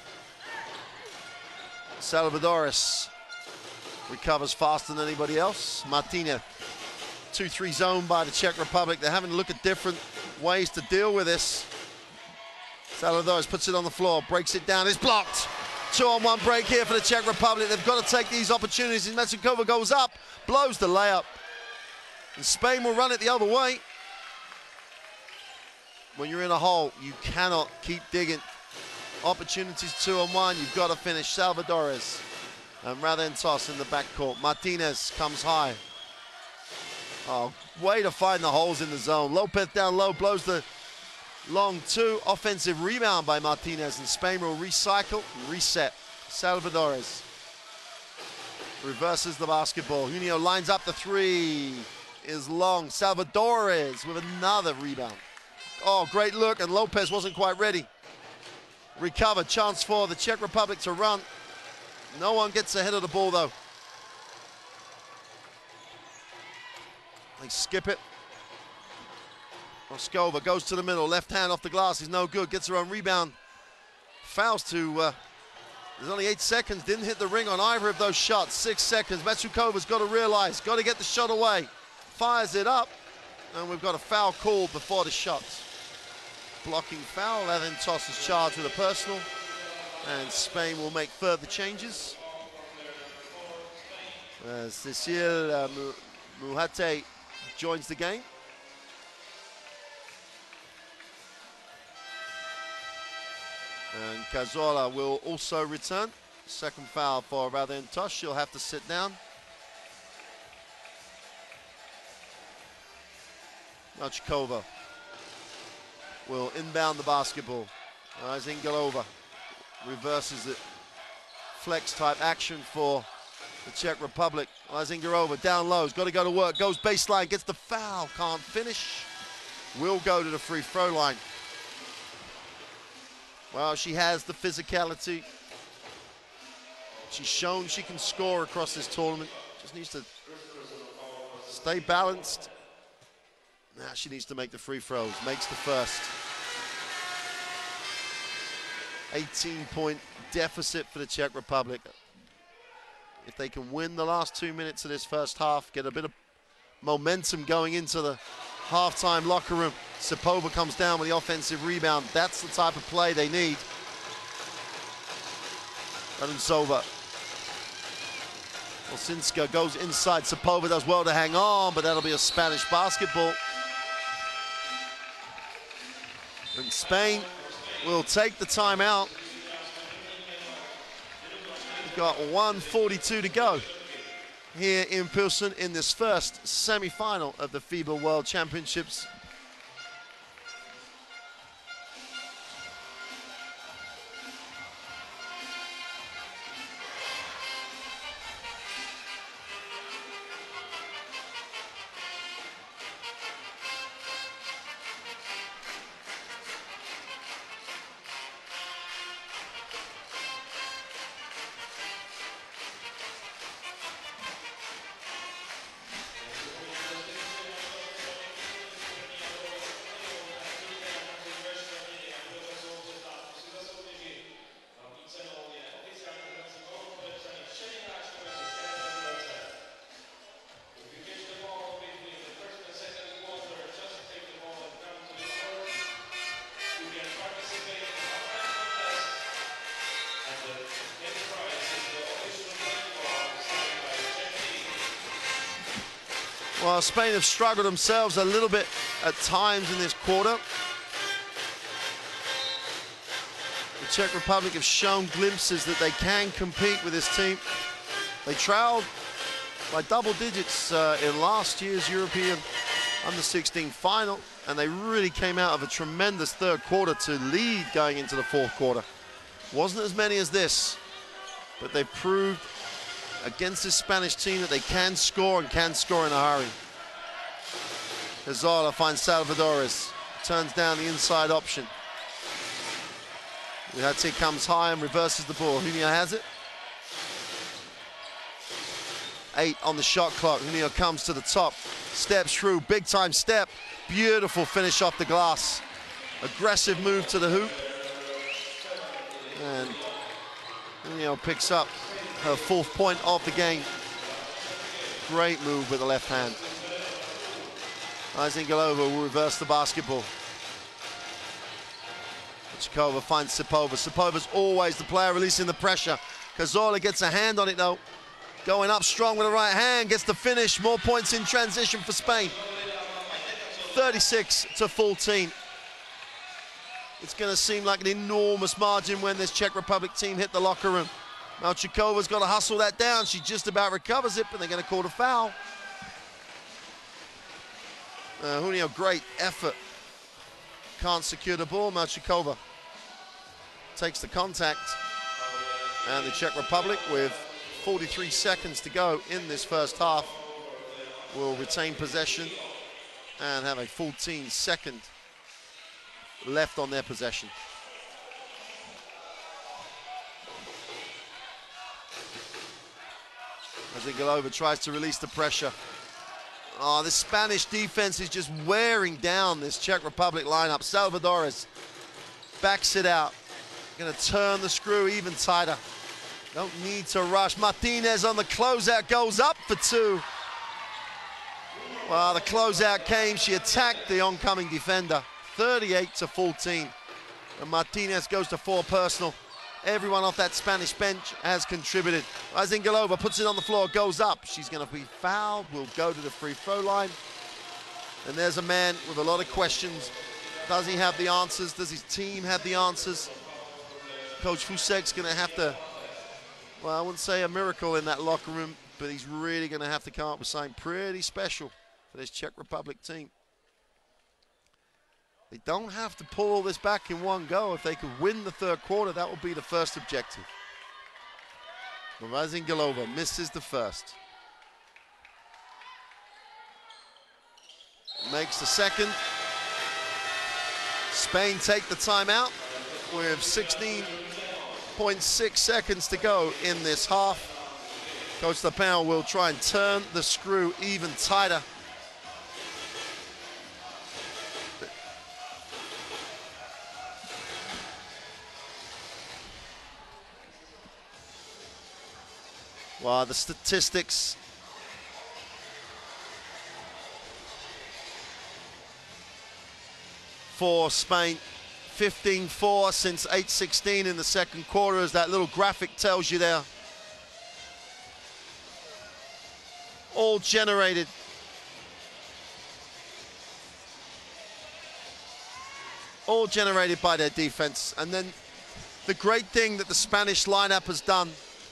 Salvadores recovers faster than anybody else. Martinez, 2-3 zone by the Czech Republic. They're having to look at different ways to deal with this. Salvadores puts it on the floor, breaks it down, it's blocked. 2-on-1 break here for the Czech Republic. They've got to take these opportunities. Matsukova goes up, blows the layup. And Spain will run it the other way. When you're in a hole, you cannot keep digging. Opportunities 2-on-1, you've got to finish. Salvadores and Raventos in the backcourt. Martinez comes high. Oh, way to find the holes in the zone. Lopez down low, blows the long two. Offensive rebound by Martinez, and Spain will recycle and reset. Salvadores reverses the basketball. Junio lines up the three, is long. Salvadores with another rebound. Oh, great look, and Lopez wasn't quite ready. Recovered, chance for the Czech Republic to run. No one gets ahead of the ball, though. They skip it. Moskova goes to the middle, left hand off the glass is no good, gets her own rebound. Fouls to, there's only 8 seconds, didn't hit the ring on either of those shots. 6 seconds, Matsukova's got to realize, got to get the shot away. Fires it up, and we've got a foul called before the shots. Blocking foul, Alaventos is charged with a personal, and Spain will make further changes. Cecile Muhate joins the game. And Cazorla will also return. Second foul for Radentosh. She'll have to sit down. Melchikova will inbound the basketball. Zingalova reverses it. Flex type action for the Czech Republic. Zingalova down low, has got to go to work, goes baseline, gets the foul, can't finish. Will go to the free throw line. Well, she has the physicality. She's shown she can score across this tournament. Just needs to stay balanced. Now she needs to make the free throws. Makes the first. 18-point deficit for the Czech Republic. If they can win the last 2 minutes of this first half, get a bit of momentum going into the halftime locker room. Sapova comes down with the offensive rebound. That's the type of play they need. Radentsova. Olsinska goes inside. Sapova does well to hang on, but that'll be a Spanish basketball. And Spain will take the timeout. We've got 1:42 to go here in Pilsen in this first semi-final of the FIBA World Championships. Well, Spain have struggled themselves a little bit at times in this quarter. The Czech Republic have shown glimpses that they can compete with this team. They trailed by double digits in last year's European Under-16 final, and they really came out of a tremendous third quarter to lead going into the fourth quarter. Wasn't as many as this, but they proved against this Spanish team that they can score and can score in a hurry. Cazorla finds Salvadores, turns down the inside option. Uhate comes high and reverses the ball. Junio has it. 8 on the shot clock. Junio comes to the top, steps through, big time step. Beautiful finish off the glass. Aggressive move to the hoop. And Junio picks up her 4th point of the game. Great move with the left hand. Zingalova will reverse the basketball. Chikova finds Sapova. Sapova's always the player releasing the pressure. Cazorla gets a hand on it though. Going up strong with the right hand, gets the finish. More points in transition for Spain. 36-14. It's going to seem like an enormous margin when this Czech Republic team hit the locker room. Melchikova's got to hustle that down. She just about recovers it, but they're going to call a foul. Junio, great effort. Can't secure the ball. Melchikova takes the contact. And the Czech Republic, with 43 seconds to go in this first half, will retain possession and have a 14-second left on their possession. Zingalova tries to release the pressure. Oh, the Spanish defense is just wearing down this Czech Republic lineup. Salvadores backs it out. Gonna turn the screw even tighter. Don't need to rush. Martinez on the closeout, goes up for 2. Well, the closeout came. She attacked the oncoming defender. 38-14. And Martinez goes to 4 personal. Everyone off that Spanish bench has contributed. Zingalova puts it on the floor, goes up. She's going to be fouled, will go to the free throw line. And there's a man with a lot of questions. Does he have the answers? Does his team have the answers? Coach Fusek's going to have to, well, I wouldn't say a miracle in that locker room, but he's really going to have to come up with something pretty special for this Czech Republic team. They don't have to pull all this back in one go. If they could win the third quarter, that would be the first objective. Mrazingilova misses the first. Makes the second. Spain take the timeout with 16.6 seconds to go in this half. Coach Lapin will try and turn the screw even tighter. Well, the statistics for Spain, 15-4 since 8:16 in the second quarter, as that little graphic tells you there. All generated by their defense. And then the great thing that the Spanish lineup has done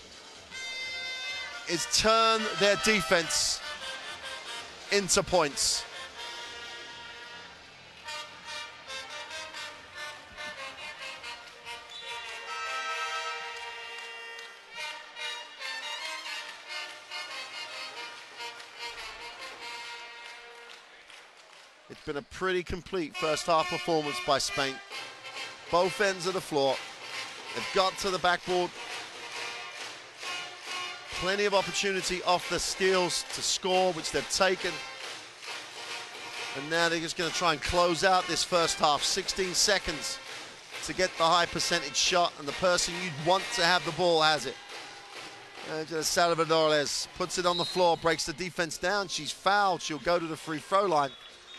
is turn their defense into points. It's been a pretty complete first half performance by Spain. Both ends of the floor. They've got to the backboard. Plenty of opportunity off the steals to score, which they've taken. And now they're just going to try and close out this first half. 16 seconds to get the high percentage shot, and the person you'd want to have the ball has it. Just Salvadores puts it on the floor, breaks the defense down. She's fouled. She'll go to the free throw line.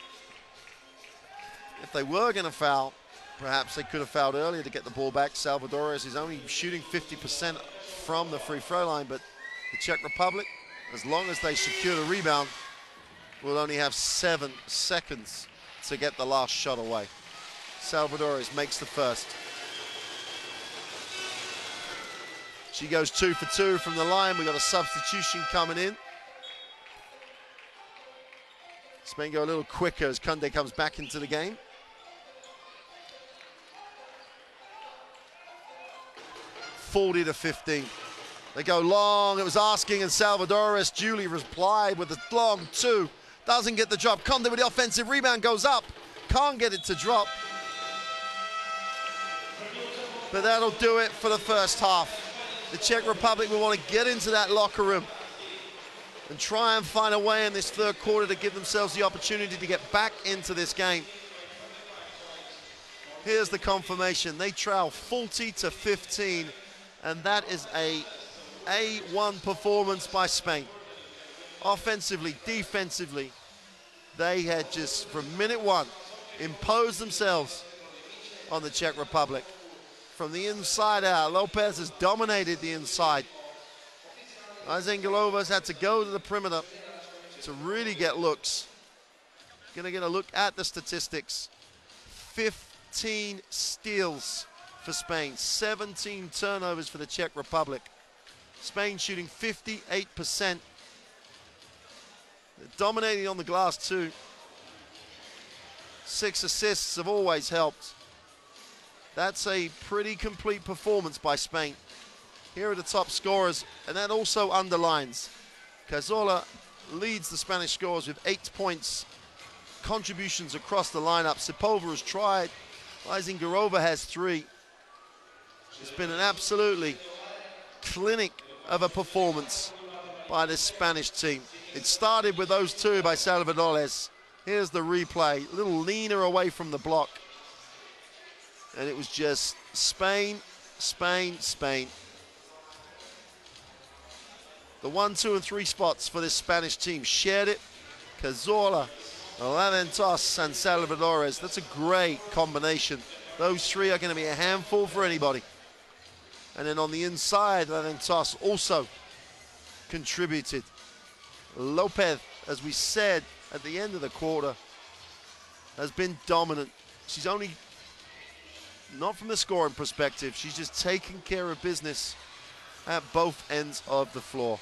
If they were going to foul, perhaps they could have fouled earlier to get the ball back. Salvadores is only shooting 50% from the free throw line, but the Czech Republic, as long as they secure the rebound, will only have 7 seconds to get the last shot away. Salvadores makes the first. She goes 2 for 2 from the line. We got a substitution coming in. Spain go a little quicker as Kunde comes back into the game. (40-15). They go long. It was asking, and Salvadores. Julie replied with a long 2. Doesn't get the drop. Kunde with the offensive rebound, goes up. Can't get it to drop. But that'll do it for the first half. The Czech Republic will want to get into that locker room and try and find a way in this third quarter to give themselves the opportunity to get back into this game. Here's the confirmation. They trail 40-15, and that is a A1 performance by Spain. Offensively, defensively, they had just, from minute one, imposed themselves on the Czech Republic. From the inside out, Lopez has dominated the inside. Mrazingilova has had to go to the perimeter to really get looks. Gonna get a look at the statistics. 15 steals for Spain, 17 turnovers for the Czech Republic. Spain shooting 58%. They're dominating on the glass too. 6 assists have always helped. That's a pretty complete performance by Spain. Here are the top scorers, and that also underlines Cazorla leads the Spanish scorers with 8 points. Contributions across the lineup. Sipova has tried. Mrazingilova has 3. It's been an absolutely clinic of a performance by this Spanish team. It started with those 2 by Salvadores. Here's the replay, a little leaner away from the block. And it was just Spain, Spain, Spain. The 1, 2, and 3 spots for this Spanish team shared it. Cazorla, Laventos, and Salvadores. That's a great combination. Those 3 are going to be a handful for anybody. And then on the inside, Laventos also contributed. Lopez, as we said at the end of the quarter, has been dominant. She's only not from the scoring perspective. She's just taking care of business at both ends of the floor.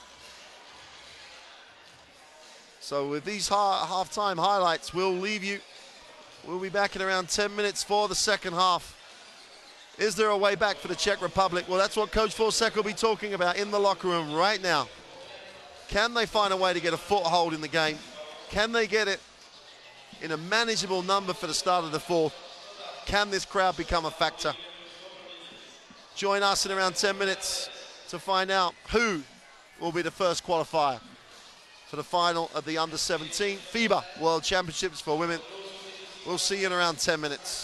So with these halftime highlights, we'll leave you. We'll be back in around 10 minutes for the second half. Is there a way back for the Czech Republic? Well, that's what Coach Forsek will be talking about in the locker room right now. Can they find a way to get a foothold in the game? Can they get it in a manageable number for the start of the fourth? Can this crowd become a factor? Join us in around 10 minutes to find out who will be the first qualifier for the final of the Under-17 FIBA World Championships for women. We'll see you in around 10 minutes.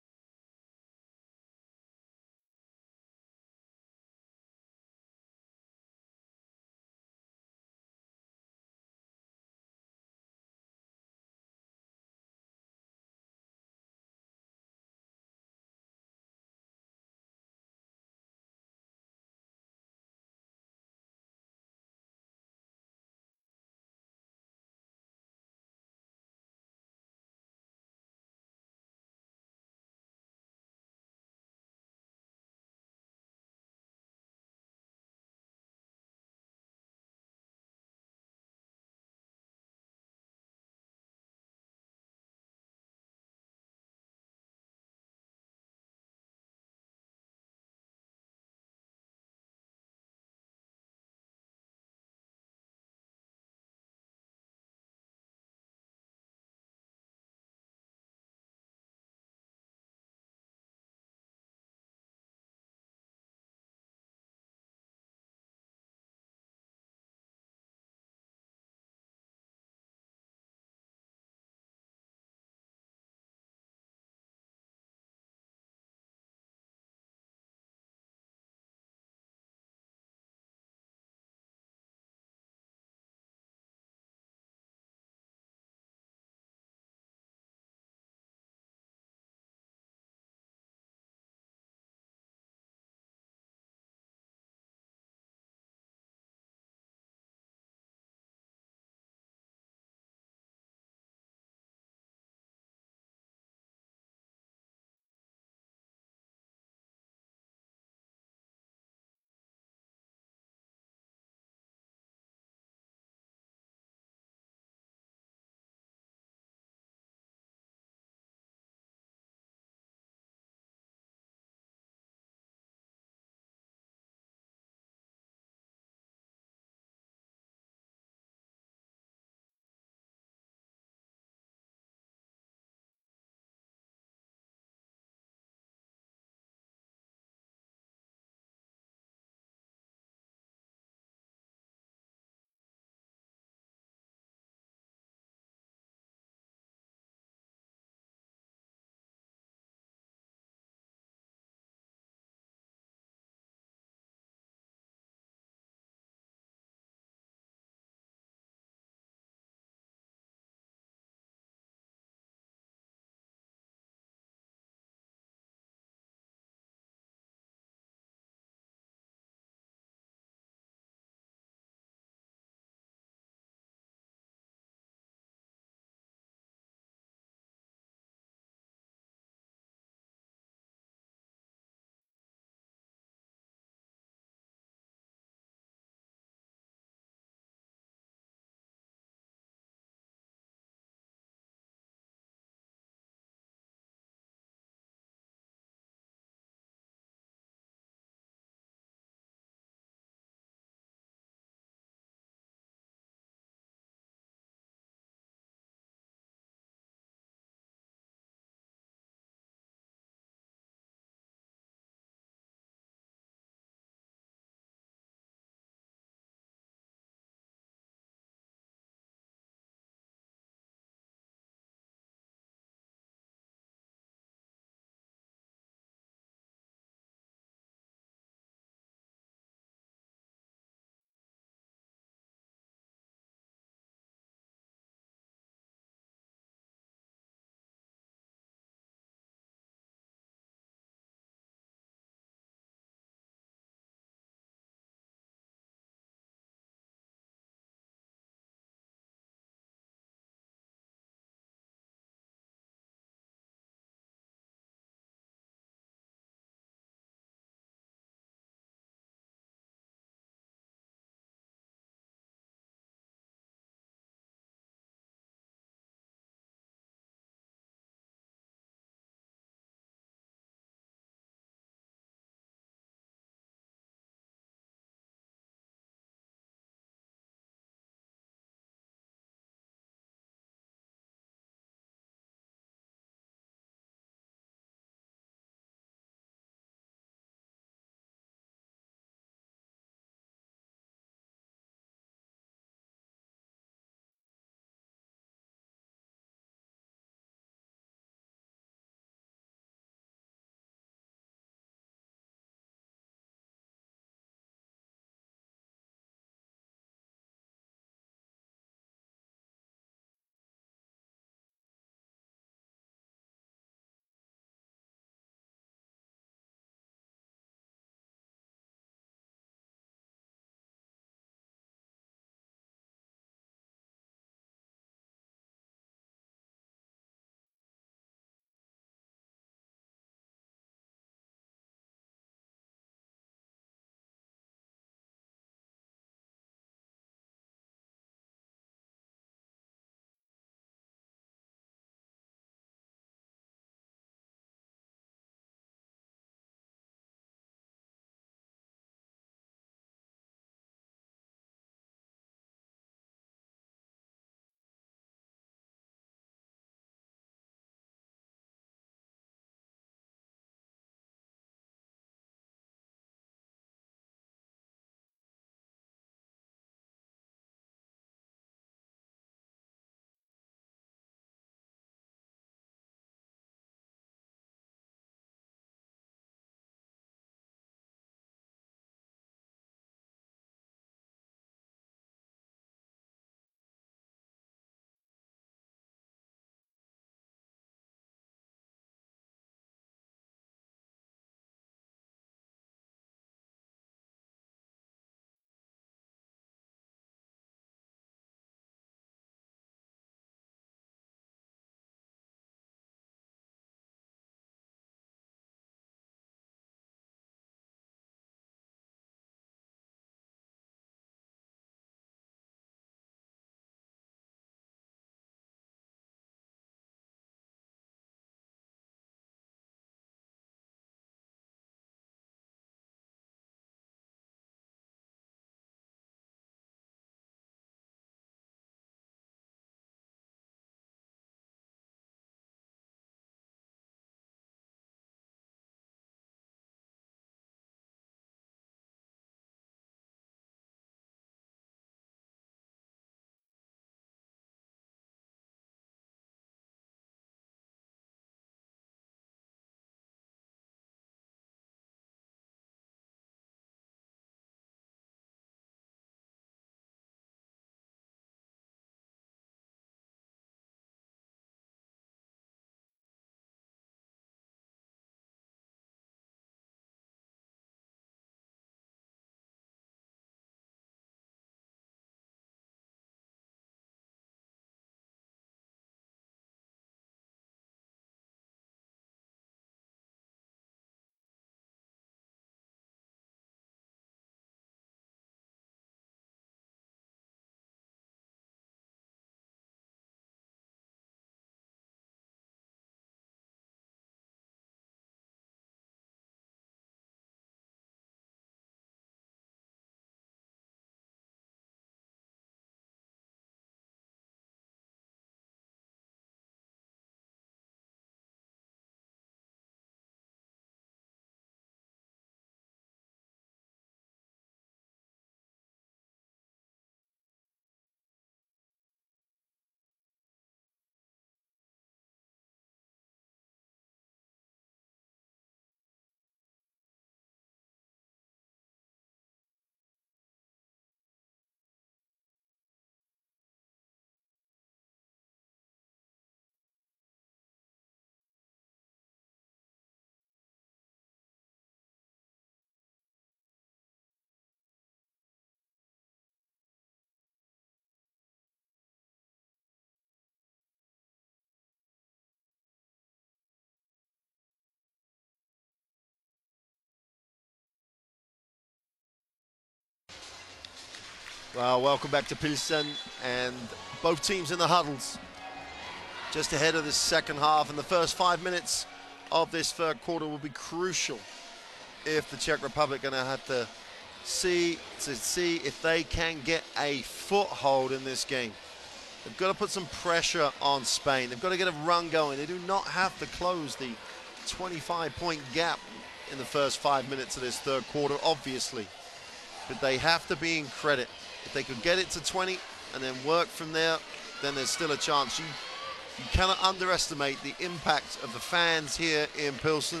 Well, welcome back to Pilsen, and both teams in the huddles just ahead of this second half, and the first 5 minutes of this third quarter will be crucial if the Czech Republic are going to have to see if they can get a foothold in this game. They've got to put some pressure on Spain. They've got to get a run going. They do not have to close the 25-point gap in the first 5 minutes of this third quarter, obviously, but they have to be in credit. If they could get it to 20 and then work from there, then there's still a chance. You cannot underestimate the impact of the fans here in Pilsen.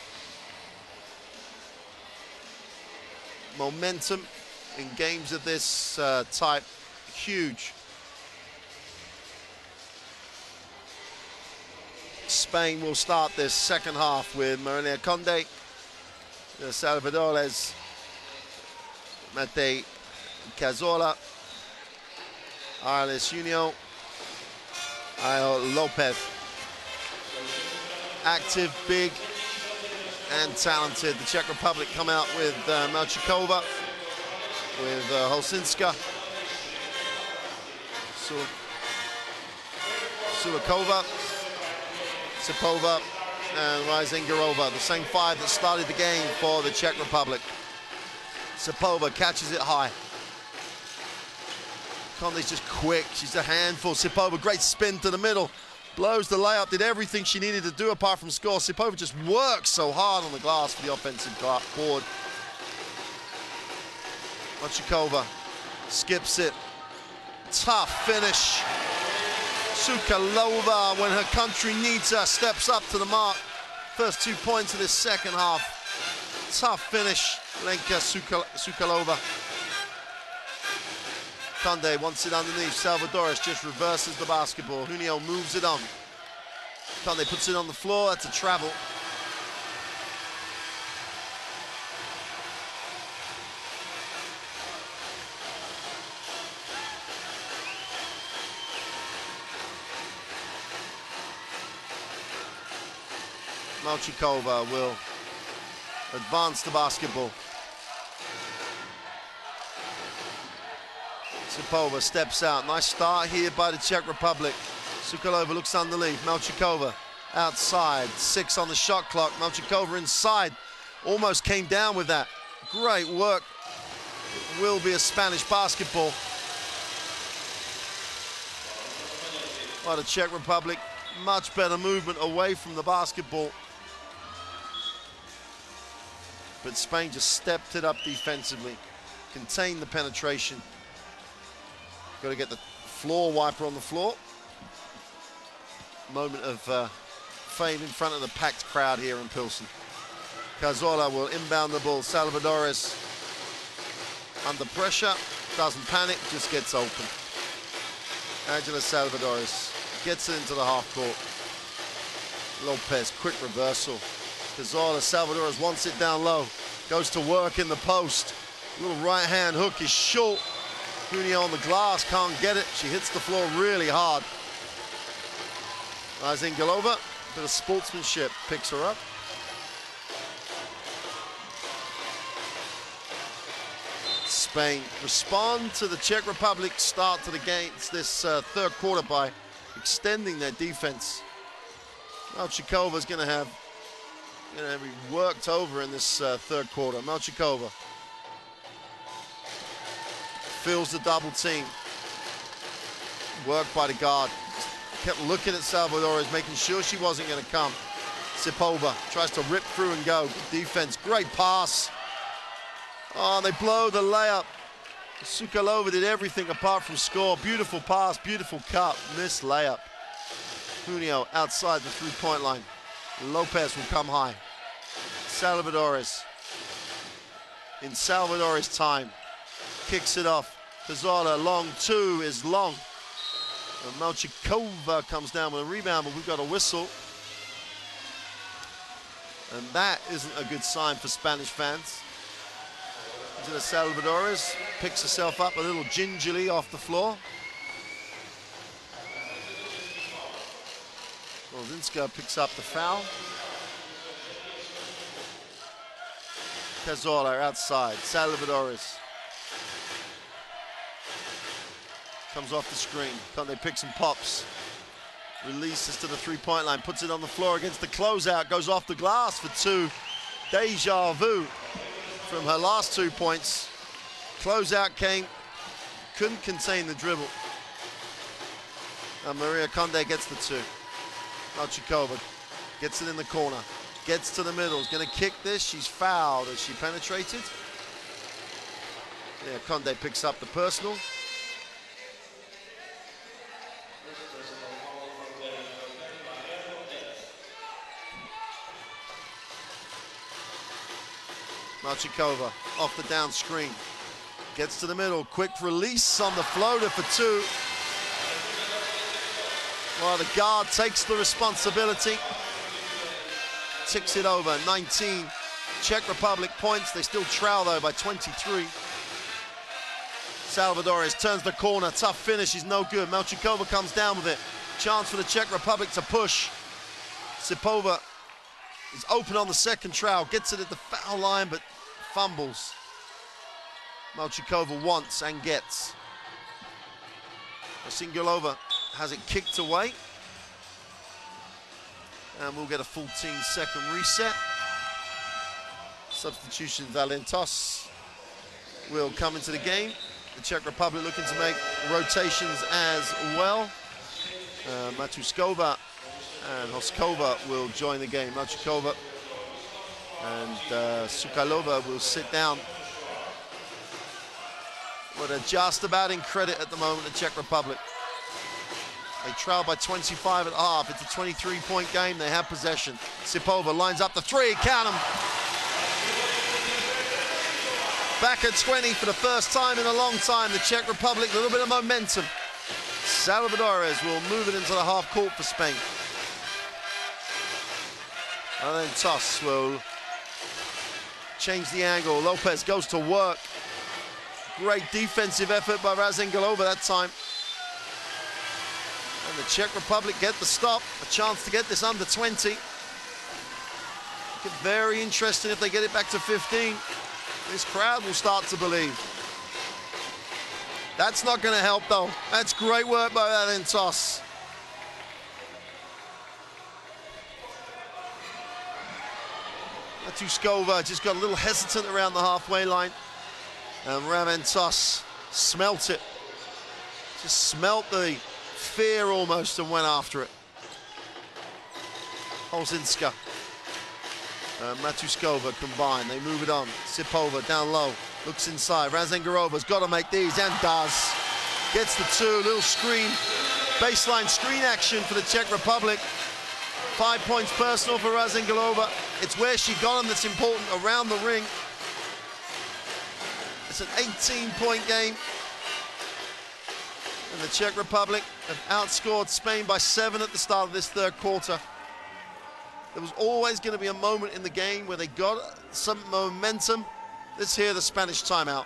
Momentum in games of this type, huge. Spain will start this second half with Maria Conde, Salvadores, Mate Cazorla, Arles Junio, Lopez. Active, big, and talented. The Czech Republic come out with Melchikova, with Holsinska, Sulikova, Sipova, and Ryzingarova, the same five that started the game for the Czech Republic. Sipova catches it high. Conde's just quick, she's a handful. Sipova, great spin to the middle, blows the layup, did everything she needed to do apart from score. Sipova just works so hard on the glass for the offensive board. Melchikova skips it, tough finish. Sukalova, when her country needs her, steps up to the mark. First 2 points of this second half. Tough finish, Lenka Sukalova. Conde wants it underneath. Salvadores just reverses the basketball. Junio moves it on. Conde puts it on the floor. That's a travel. Melchikova will advance the basketball. Sipova steps out. Nice start here by the Czech Republic. Sukalova looks underneath. Melchikova outside. 6 on the shot clock. Melchikova inside. Almost came down with that. Great work. It will be a Spanish basketball. By the Czech Republic. Much better movement away from the basketball. But Spain just stepped it up defensively. Contained the penetration. Got to get the floor wiper on the floor. Moment of fame in front of the packed crowd here in Pilsen. Cazorla will inbound the ball. Salvadores under pressure, doesn't panic, just gets open. Angela Salvadores gets it into the half court. Lopez, quick reversal. Cazorla, Salvadores wants it down low. Goes to work in the post. Little right hand hook is short. Junio on the glass, can't get it. She hits the floor really hard. Ryzingarova, bit of sportsmanship, picks her up. Spain respond to the Czech Republic start to the game, this third quarter, by extending their defense. Melchikova's going to be worked over in this third quarter. Melchikova feels the double team. Worked by the guard. Kept looking at Salvadores, making sure she wasn't going to come. Sipova tries to rip through and go. Good defense, great pass. Oh, they blow the layup. Sukalova did everything apart from score. Beautiful pass, beautiful cut, missed layup. Junio outside the three-point line. Lopez will come high. Salvadores, in Salvadores' time, kicks it off. Cazorla, long two is long. And Melchikova comes down with a rebound, but we've got a whistle. And that isn't a good sign for Spanish fans. Angela Salvadores picks herself up a little gingerly off the floor. Olzinska picks up the foul. Cazorla outside. Salvadores Comes off the screen. Conde picks and pops. Releases to the three-point line. Puts it on the floor against the closeout. Goes off the glass for two. Deja vu from her last 2 points. Closeout came. Couldn't contain the dribble. And Maria Conde gets the two. Malchikova gets it in the corner. Gets to the middle. Is going to kick this. She's fouled as she penetrated. Yeah, Conde picks up the personal. Malchikova off the down screen. Gets to the middle. Quick release on the floater for two. Well, the guard takes the responsibility. Ticks it over. 19 Czech Republic points. They still trail though by 23. Salvadores turns the corner. Tough finish is no good. Malchikova comes down with it. Chance for the Czech Republic to push. Sipova is open on the second trowel. Gets it at the foul line, but fumbles. Malchikova wants and gets. Singulova has it kicked away. And we'll get a 14-second reset. Substitution Valentos will come into the game. The Czech Republic looking to make rotations as well. Matuskova and Hoskova will join the game. Malchikova and Sukalova will sit down. Well, they're just about in credit at the moment, the Czech Republic. They trail by 25 at half. It's a 23-point game. They have possession. Sipova lines up the three. Count them. Back at 20 for the first time in a long time. The Czech Republic, a little bit of momentum. Salvadores will move it into the half court for Spain. And then Toss will change the angle. Lopez goes to work. Great defensive effort by Razengulova that time. And the Czech Republic get the stop. A chance to get this under 20. Very interesting if they get it back to 15. This crowd will start to believe. That's not going to help though. That's great work by Valentos. Matuskova just got a little hesitant around the halfway line. And Raventos smelt it. Just smelt the fear almost and went after it. Olzinska and Matuskova combined. They move it on. Sipova down low. Looks inside. Razengarova's got to make these and does. Gets the two. Little screen. Baseline screen action for the Czech Republic. 5 points personal for Razengulova. It's where she got them that's important, around the ring. It's an 18-point game. And the Czech Republic have outscored Spain by 7 at the start of this third quarter. There was always going to be a moment in the game where they got some momentum. Let's hear the Spanish timeout.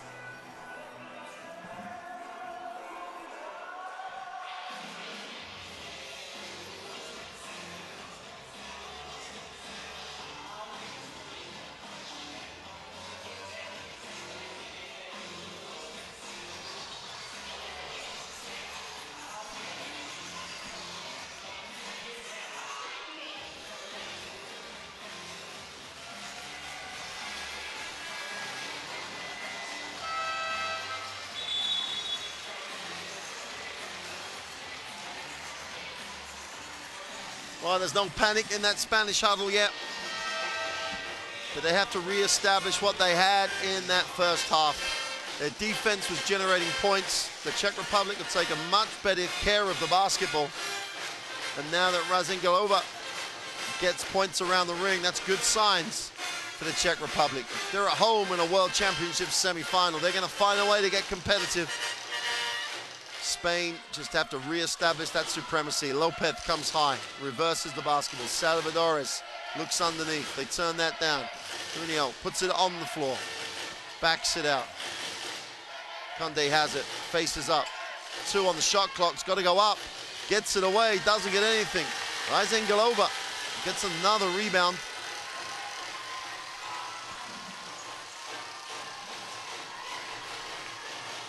Well, there's no panic in that Spanish huddle yet. But they have to re-establish what they had in that first half. Their defense was generating points. The Czech Republic have taken much better care of the basketball. And now that Razengulova gets points around the ring, that's good signs for the Czech Republic. They're at home in a World Championship semi-final. They're going to find a way to get competitive. Spain just have to re-establish that supremacy. Lopez comes high, reverses the basketball. Salvadores looks underneath. They turn that down. Junio puts it on the floor, backs it out. Conde has it, faces up. 2 on the shot clock, it's got to go up. Gets it away, doesn't get anything. Razengulova gets another rebound.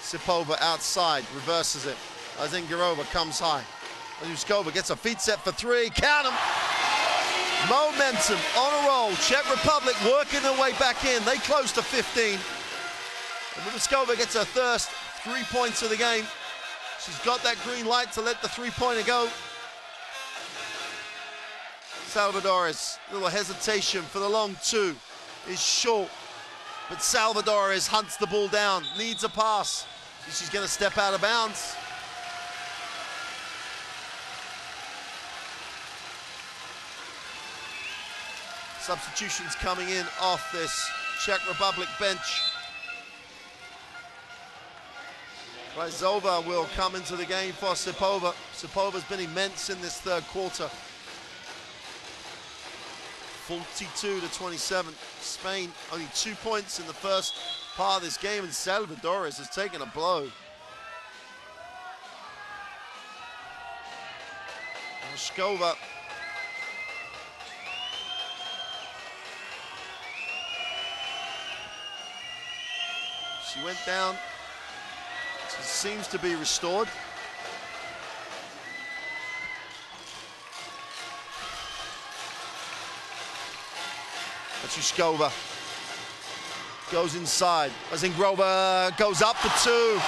Sipova outside, reverses it. Azengarova comes high. Juskova gets a feet set for three, count 'em. Momentum on a roll. Czech Republic working their way back in. They close to 15. And Juskova gets her first 3 points of the game. She's got that green light to let the three-pointer go. Salvadores, a little hesitation for the long two, is short. But Salvadores hunts the ball down, needs a pass. She's going to step out of bounds. Substitutions coming in off this Czech Republic bench. Krajzova will come into the game for Sipova. Sipova's been immense in this third quarter. 42-27. Spain only 2 points in the first part of this game, and Salvadores has taken a blow. Moskova. She went down. She seems to be restored. Juskova goes inside. Azengarova goes up for two.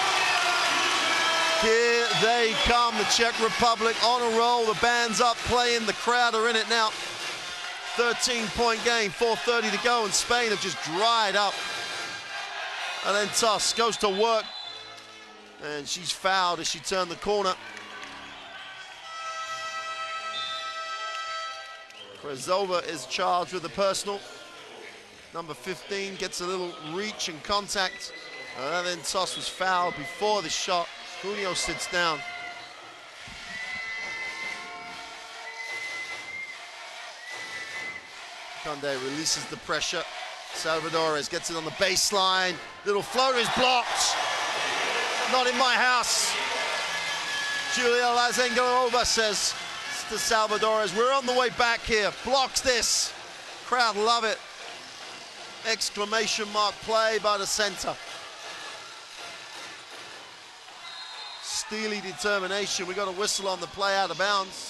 Here they come, the Czech Republic on a roll. The band's up playing, the crowd are in it now. 13-point game, 4:30 to go, and Spain have just dried up. And then Toss goes to work, and she's fouled as she turned the corner. Krajzova is charged with a personal. Number 15 gets a little reach and contact. And then Toss was fouled before the shot. Junio sits down. Conde releases the pressure. Salvadores gets it on the baseline. Little floater is blocked. Not in my house. Julia Azengarova says to Salvadores, we're on the way back here. Blocks this. Crowd love it. Exclamation mark play by the center. Steely determination. We got a whistle on the play out of bounds.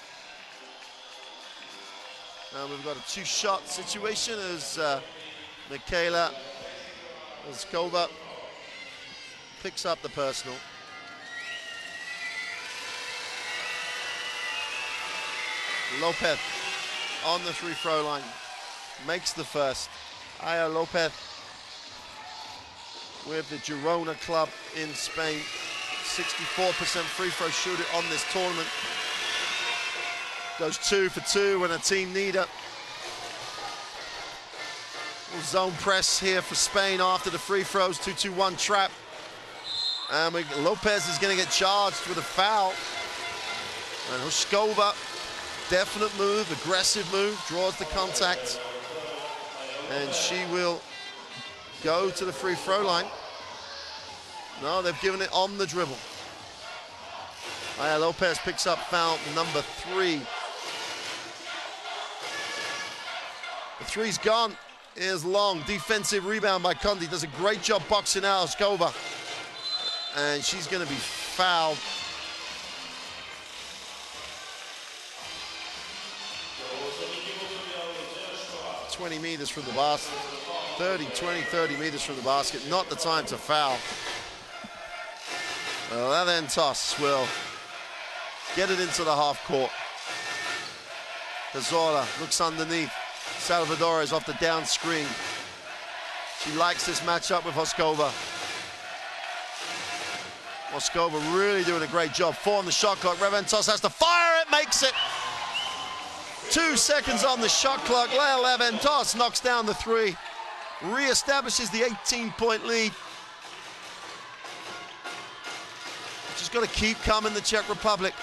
And we've got a two-shot situation as Michaela Skova picks up the personal. Lopez on the free-throw line, makes the first. Aya Lopez with the Girona club in Spain. 64% free-throw shooter on this tournament. Goes 2 for 2 when a team need it. Zone press here for Spain after the free throws. 2-2-1 trap. And Lopez is going to get charged with a foul. And Juskova, definite move, aggressive move, draws the contact. And she will go to the free throw line. No, they've given it on the dribble. Aya Lopez picks up foul number 3. The three's gone. Is long. Defensive rebound by Condi. Does a great job boxing out Skova. And she's going to be fouled. "20 meters from the basket. 30 meters from the basket. Not the time to foul. Well, that then Toss will get it into the half court. Cazorla looks underneath. Salvadores off the down screen. She likes this matchup with Moskova. Moskova really doing a great job. 4 on the shot clock. Leventos has to fire it, makes it. 2 seconds on the shot clock. Lea Leventos knocks down the 3. Re-establishes the 18-point lead. She's got to keep coming, the Czech Republic.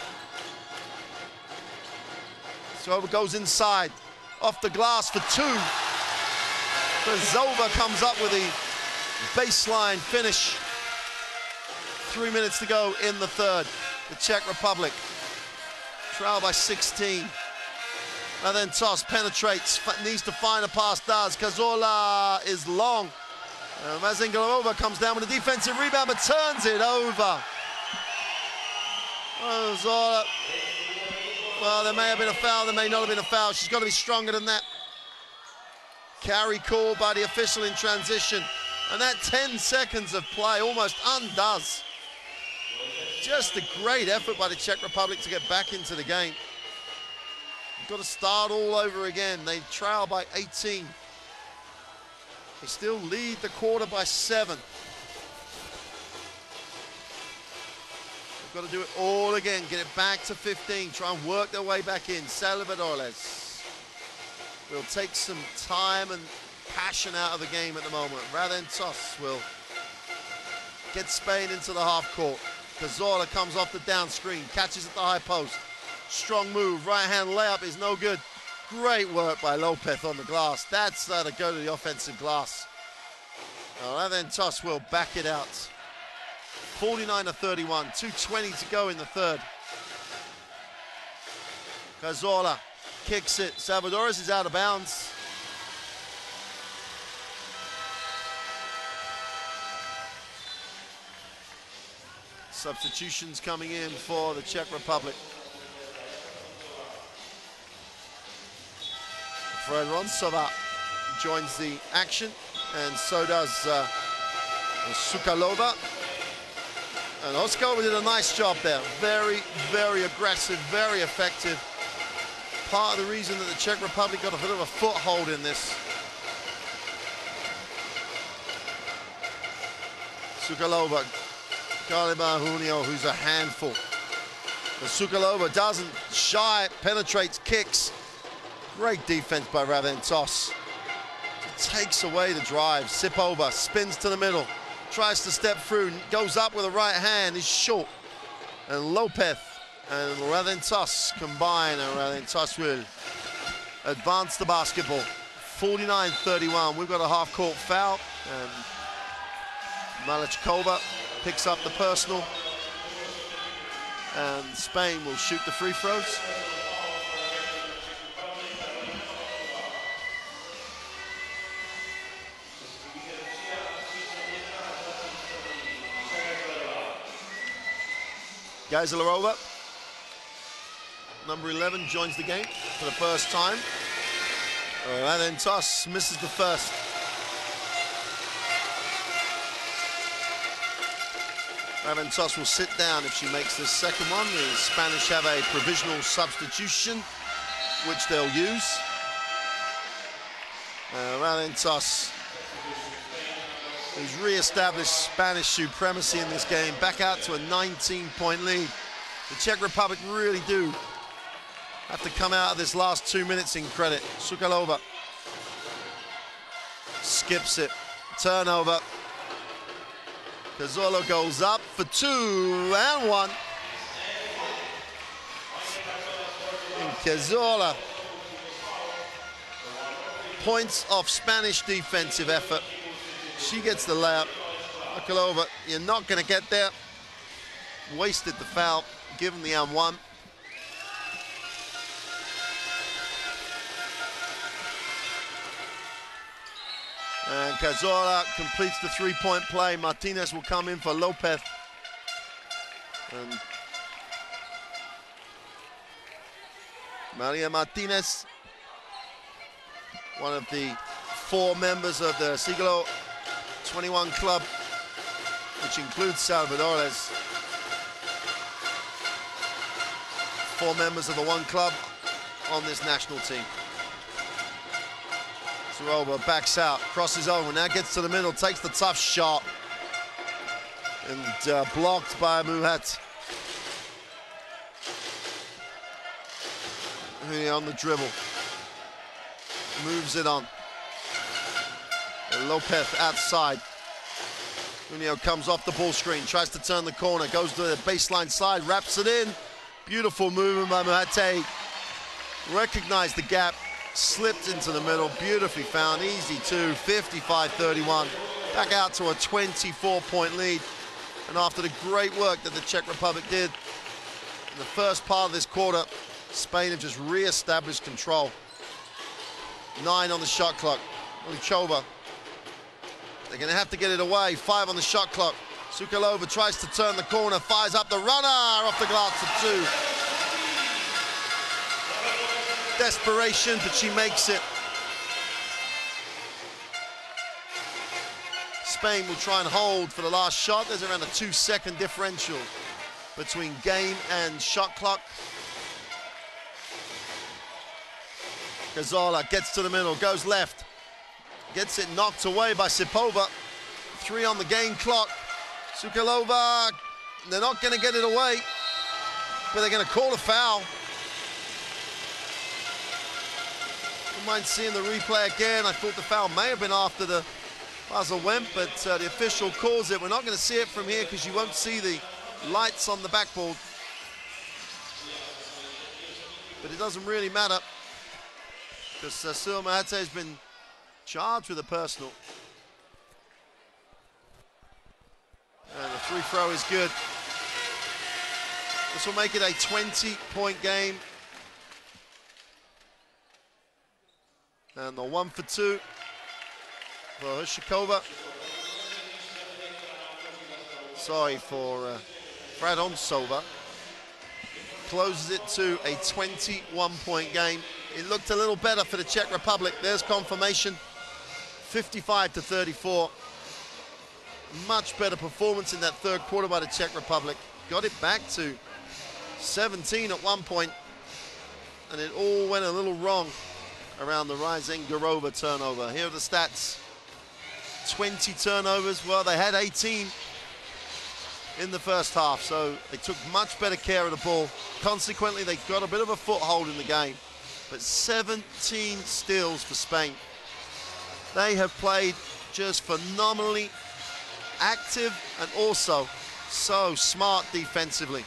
So it goes inside. Off the glass for 2. Krajzova comes up with a baseline finish. 3 minutes to go in the third. The Czech Republic trail by 16. And then Toss penetrates, needs to find a pass, does. Cazorla is long. Mazengalova comes down with a defensive rebound, but turns it over. Oh, Zola. Well, there may have been a foul, there may not have been a foul. She's got to be stronger than that. Carry call by the official in transition. And that 10 seconds of play almost undoes. Just a great effort by the Czech Republic to get back into the game. You've got to start all over again. They trail by 18. They still lead the quarter by 7. They've got to do it all again, get it back to 15, try and work their way back in. Salvadores will take some time and passion out of the game at the moment. Radentos will get Spain into the half court. Cazorla comes off the down screen, catches at the high post. Strong move, right hand layup is no good. Great work by Lopez on the glass. That's to go to the offensive glass. Radentos will back it out. 49-31, 2:20 to go in the third. Cazorla kicks it. Salvadores is out of bounds. Substitutions coming in for the Czech Republic. Frelonsova joins the action, and so does Sukalova. And Oskova did a nice job there. Very, very aggressive, very effective. Part of the reason that the Czech Republic got a bit of a foothold in this. Sukalova, Kalima Junio, who's a handful. But Sukalova doesn't shy, penetrates, kicks. Great defense by Radentos. Takes away the drive. Sipova spins to the middle. Tries to step through, goes up with a right hand, is short. And Lopez and Radentos combine, and Radentos will advance the basketball. 49-31, we've got a half-court foul, and Malachkova picks up the personal, and Spain will shoot the free throws. Gajzelarova, number 11, joins the game for the first time. Radentos misses the first. Radentos will sit down if she makes this second one. The Spanish have a provisional substitution, which they'll use. Radentos, who's re-established Spanish supremacy in this game, back out to a 19-point lead. The Czech Republic really do have to come out of this last 2 minutes in credit. Sukalova skips it, turnover. Cazorla goes up for 2 and 1. And Cazorla, points off Spanish defensive effort. She gets the layup. Sukalova, you're not going to get there. Wasted the foul, given the and 1. And Cazorla completes the three-point play. Martinez will come in for Lopez. And Maria Martinez, one of the 4 members of the Siglo 21 club, which includes Salvadores. 4 members of the 1 club on this national team. Zarova backs out, crosses over, now gets to the middle, takes the tough shot. And blocked by Muhat. On the dribble. Moves it on. And Lopez outside. Junio comes off the ball screen, tries to turn the corner, goes to the baseline side, wraps it in. Beautiful movement by Muhate. Recognized the gap, slipped into the middle, beautifully found, easy 2, 55-31. Back out to a 24-point lead. And after the great work that the Czech Republic did in the first part of this quarter, Spain have just re-established control. 9 on the shot clock. Olichova They're going to have to get it away. 5 on the shot clock. Sukalova tries to turn the corner, fires up the runner, off the glass for 2. Desperation, but she makes it. Spain will try and hold for the last shot. There's around a 2-second differential between game and shot clock. Cazorla gets to the middle, goes left. Gets it knocked away by Sipova. 3 on the game clock. Sukalova, they're not going to get it away, but they're going to call a foul. Don't mind seeing the replay again. I thought the foul may have been after the buzzer went, but the official calls it. We're not going to see it from here because you won't see the lights on the backboard. But it doesn't really matter because Sul Mahate has been charged with a personal. And the free throw is good. This will make it a 20-point game. And the 1 for 2 for Hushakova. Sorry, for Fradomsova. Closes it to a 21-point game. It looked a little better for the Czech Republic. There's confirmation. 55-34. Much better performance in that third quarter by the Czech Republic. Got it back to 17 at one point, and it all went a little wrong around the Ryzengarova turnover. Here are the stats. 20 turnovers. Well, they had 18 in the first half, so they took much better care of the ball. Consequently, they got a bit of a foothold in the game, but 17 steals for Spain. They have played just phenomenally active and also so smart defensively.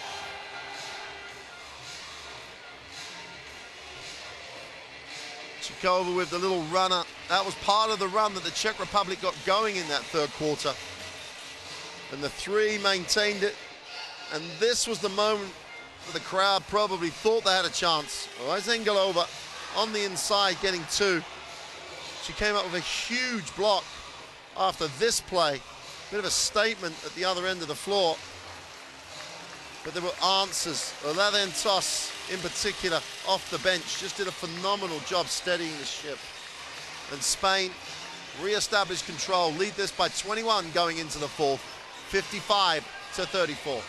Chikova with the little runner. That was part of the run that the Czech Republic got going in that third quarter. And the 3 maintained it. And this was the moment that the crowd probably thought they had a chance. Ryzengarova on the inside getting 2. She came up with a huge block after this play. Bit of a statement at the other end of the floor. But there were answers. Olaventos, in particular, off the bench, just did a phenomenal job steadying the ship. And Spain re-established control, lead this by 21 going into the fourth, 55-34.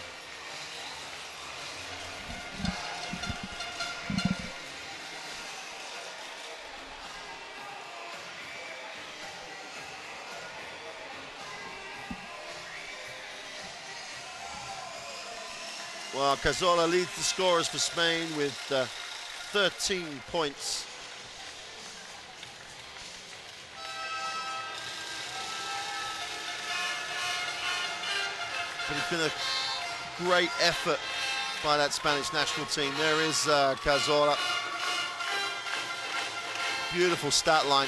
Well, Cazorla leads the scorers for Spain with 13 points. But it's been a great effort by that Spanish national team. There is Cazorla. Beautiful stat line.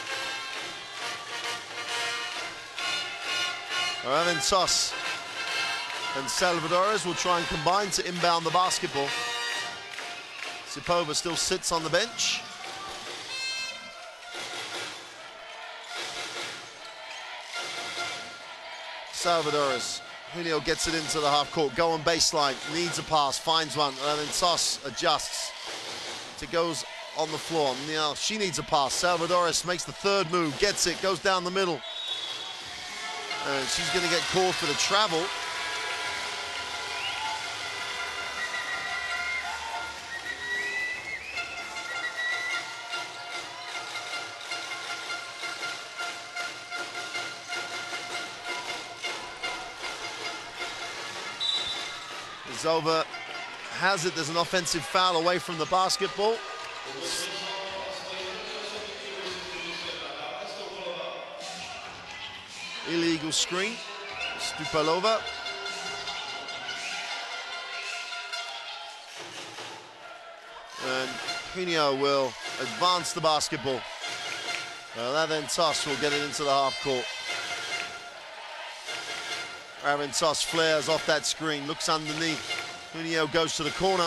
Araventos and Salvadores will try and combine to inbound the basketball. Sipova still sits on the bench. Salvadores. Julio gets it into the half court. Go on baseline. Needs a pass. Finds one. And then Sos adjusts. It goes on the floor. Now she needs a pass. Salvadores makes the third move. Gets it. Goes down the middle. And she's going to get called for the travel. Zova has it. There's an offensive foul away from the basketball. Illegal screen. Stupalova. And Pino will advance the basketball. Araventos will get it into the half court. Araventos flares off that screen, looks underneath. Junio goes to the corner.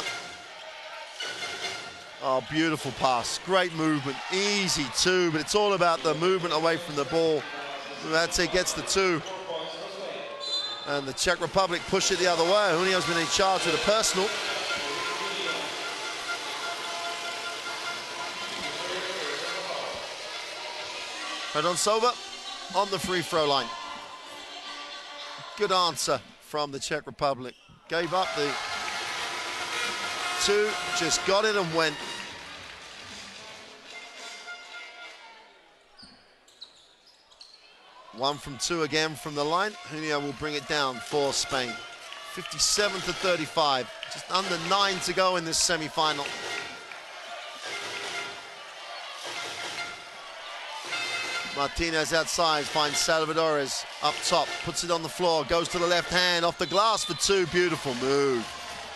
Oh, beautiful pass. Great movement. Easy too, but it's all about the movement away from the ball. Mate gets the 2. And the Czech Republic push it the other way. Junio's been in charge with a personal. Radoncova on the free throw line. Good answer from the Czech Republic. Gave up the 2, just got it and went. One from 2 again from the line. Junio will bring it down for Spain. 57-35, just under 9 to go in this semi-final. Martinez outside, finds Salvadores up top, puts it on the floor, goes to the left hand, off the glass for 2, beautiful move.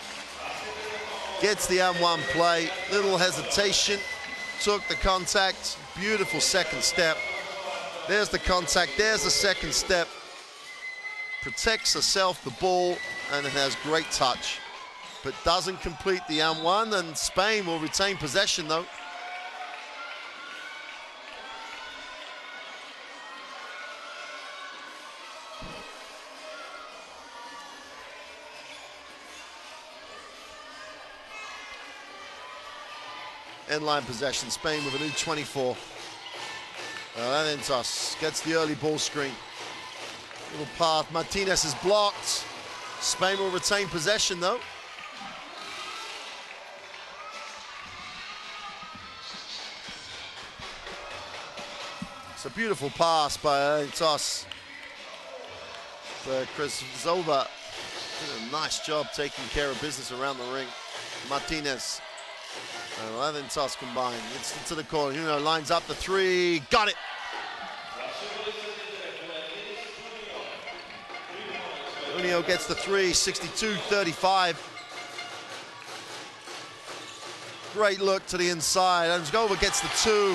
Gets the M1 play, little hesitation, took the contact, beautiful second step. There's the contact, there's the second step. Protects herself, the ball, and it has great touch. But doesn't complete the M1, and Spain will retain possession though. End line possession, Spain with a new 24. Alentos gets the early ball screen. Little path, Martinez is blocked. Spain will retain possession though. It's a beautiful pass by Alentos. Chris Zova did a nice job taking care of business around the ring. Martinez and Alentos combined. It's into the corner. Junio lines up the 3. Got it. Junio gets the 3, 62-35. Great look to the inside. Radoncova gets the 2.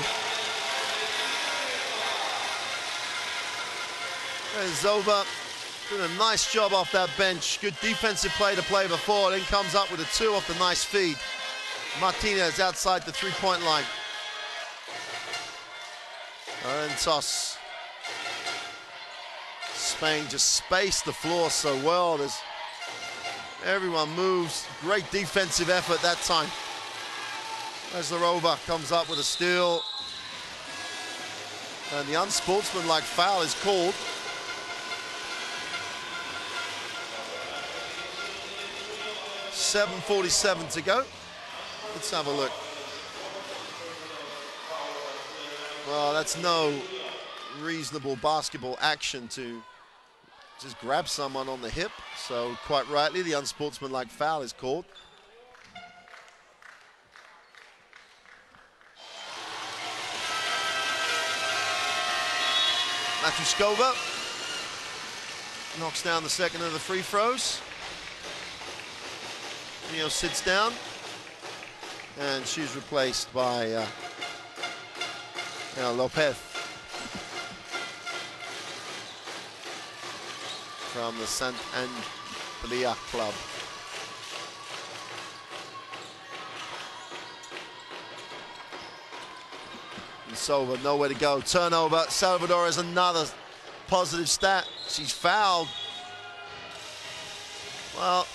And Zova doing a nice job off that bench. Good defensive play to play before, then comes up with a 2 off the nice feed. Martinez outside the 3-point line. Alentos. Spain just spaced the floor so well. Everyone moves. Great defensive effort that time. Veslarova comes up with a steal. And the unsportsmanlike foul is called. .47 to go. Let's have a look. Well, that's no reasonable basketball action to just grab someone on the hip. So quite rightly, the unsportsmanlike foul is called. Matuskova knocks down the second of the free throws. Junio sits down, and she's replaced by Lopez from the Sant Andrea club. And Sova, nowhere to go. Turnover. Salvador has another positive stat. She's fouled. Well,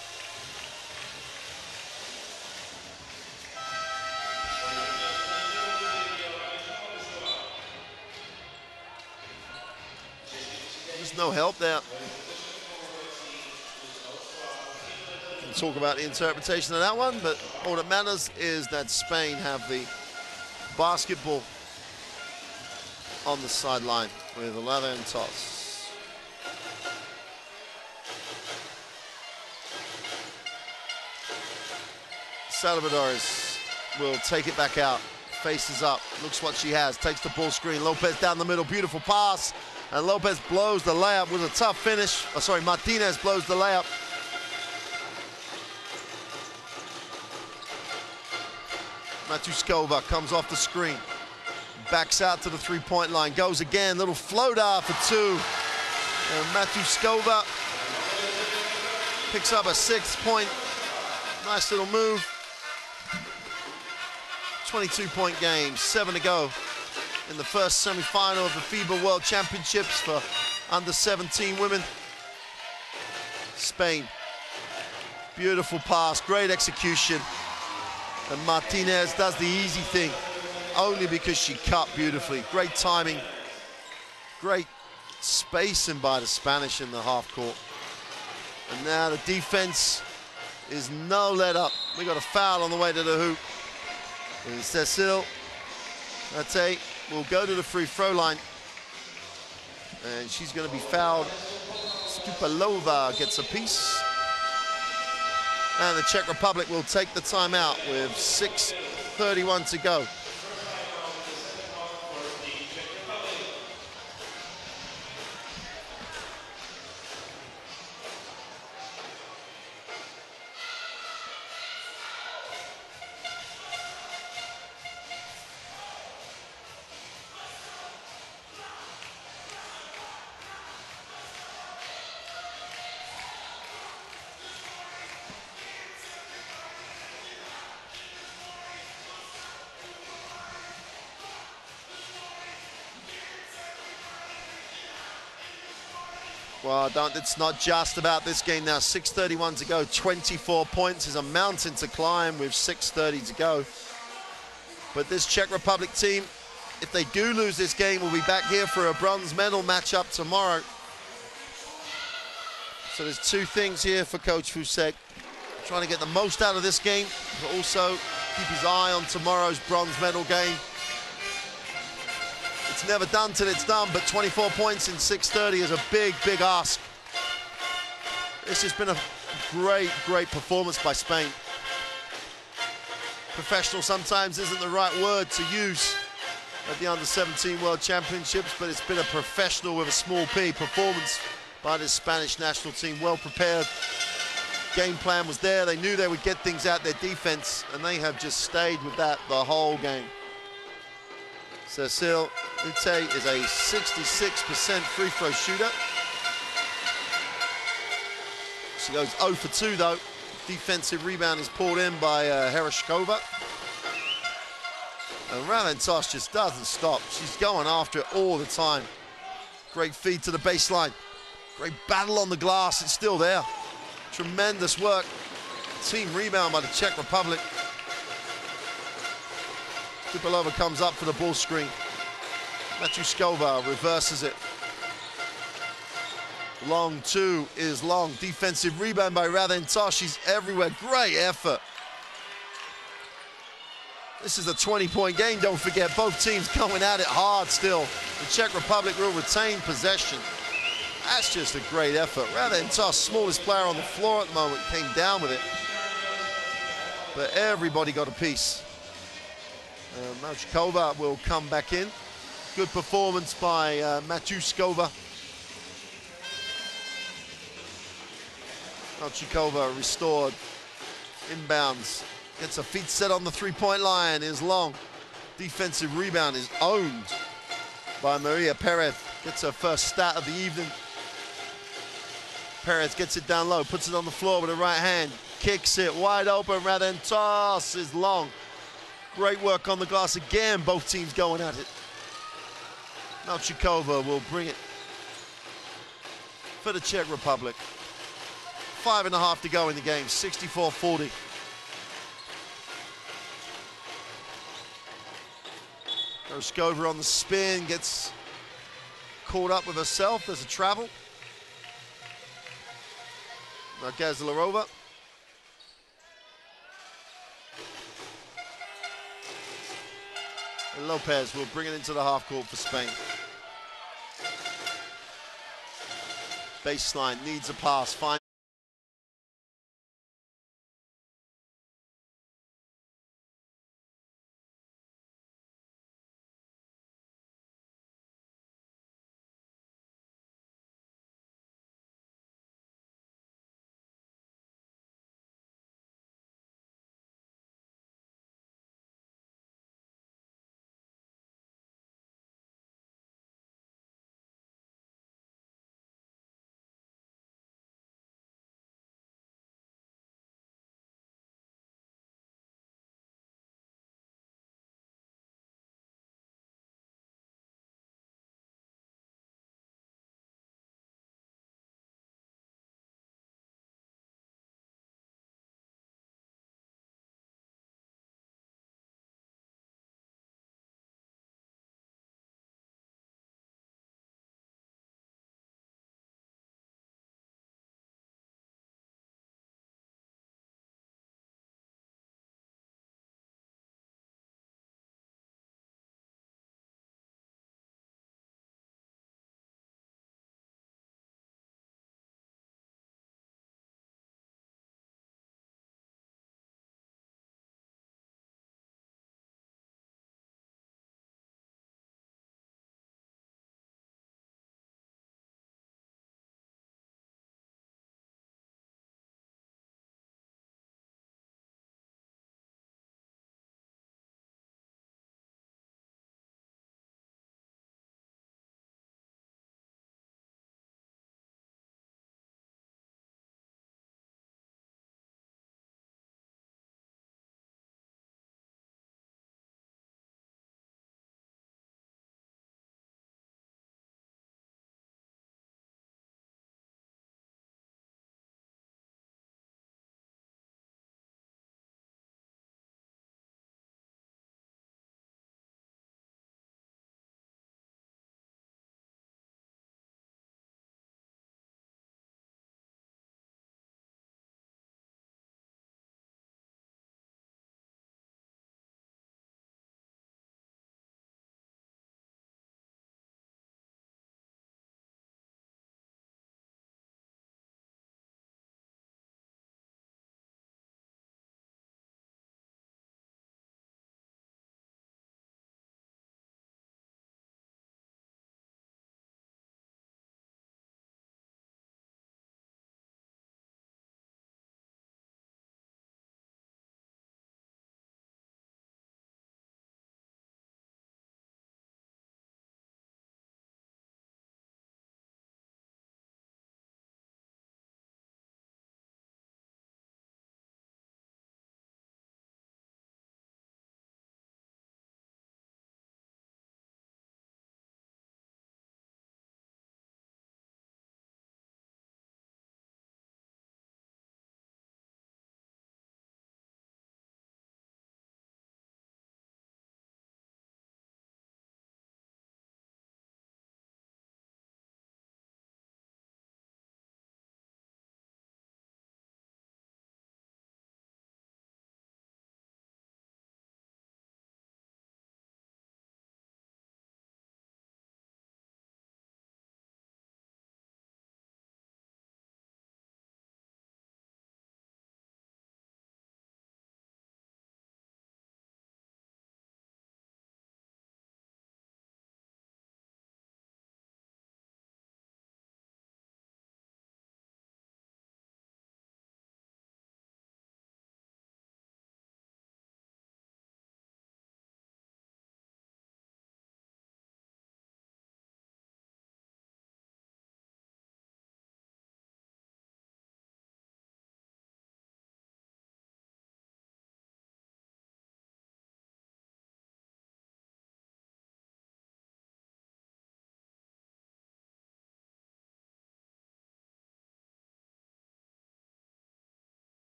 there's no help there. We can talk about the interpretation of that one, but all that matters is that Spain have the basketball on the sideline with a lather and toss. Salvadores will take it back out, faces up, looks what she has, takes the ball screen. Lopez down the middle, beautiful pass, and Lopez blows the layup with a tough finish. Oh, sorry, Martinez blows the layup. Matuskova comes off the screen, backs out to the 3-point line, goes again, little floater for 2. And Matuskova picks up a 6-point, nice little move. 22-point game, 7 to go in the first semi-final of the FIBA World Championships for under-17 women. Spain, beautiful pass, great execution. And Martinez does the easy thing, only because she cut beautifully. Great timing, great spacing by the Spanish in the half court. And now the defense is no let up. We got a foul on the way to the hoop. And Cecile Ate will go to the free throw line. And she's going to be fouled. Stupalova gets a piece. And the Czech Republic will take the timeout with 6:31 to go. Well, it's not just about this game now. 6:31 to go, 24 points is a mountain to climb with 6:30 to go. But this Czech Republic team, if they do lose this game, will be back here for a bronze medal matchup tomorrow. So there's two things here for Coach Fusek. Trying to get the most out of this game, but also keep his eye on tomorrow's bronze medal game. It's never done till it's done, but 24 points in 6:30 is a big, big ask. This has been a great, great performance by Spain. Professional sometimes isn't the right word to use at the Under-17 World Championships, but it's been a professional with a small p performance by this Spanish national team. Well prepared. Game plan was there. They knew they would get things out their defense, and they have just stayed with that the whole game. Cecile Ute is a 66% free throw shooter. She goes 0 for 2 though. Defensive rebound is pulled in by Hereshkova. And Raventos just doesn't stop. She's going after it all the time. Great feed to the baseline. Great battle on the glass, it's still there. Tremendous work. Team rebound by the Czech Republic. Stupalova comes up for the ball screen. Matyuskova reverses it. Long two is long. Defensive rebound by Raventos. She's everywhere. Great effort. This is a 20-point game, don't forget. Both teams going at it hard still. The Czech Republic will retain possession. That's just a great effort. Raventos, smallest player on the floor at the moment, came down with it. But everybody got a piece. Matyuskova will come back in. Good performance by Matyuskova. Matyuskova restored. Inbounds. Gets a feet set on the three-point line. Is long. Defensive rebound is owned by Maria Perez. Gets her first stat of the evening. Perez gets it down low. Puts it on the floor with her right hand. Kicks it wide open. Raventos is long. Great work on the glass again. Both teams going at it. Matyuskova will bring it for the Czech Republic. 5.5 to go in the game. 64-40. Hereshkova on the spin, gets caught up with herself. There's a travel. Now Gazlarova. And Lopez will bring it into the half court for Spain. Baseline, needs a pass, finds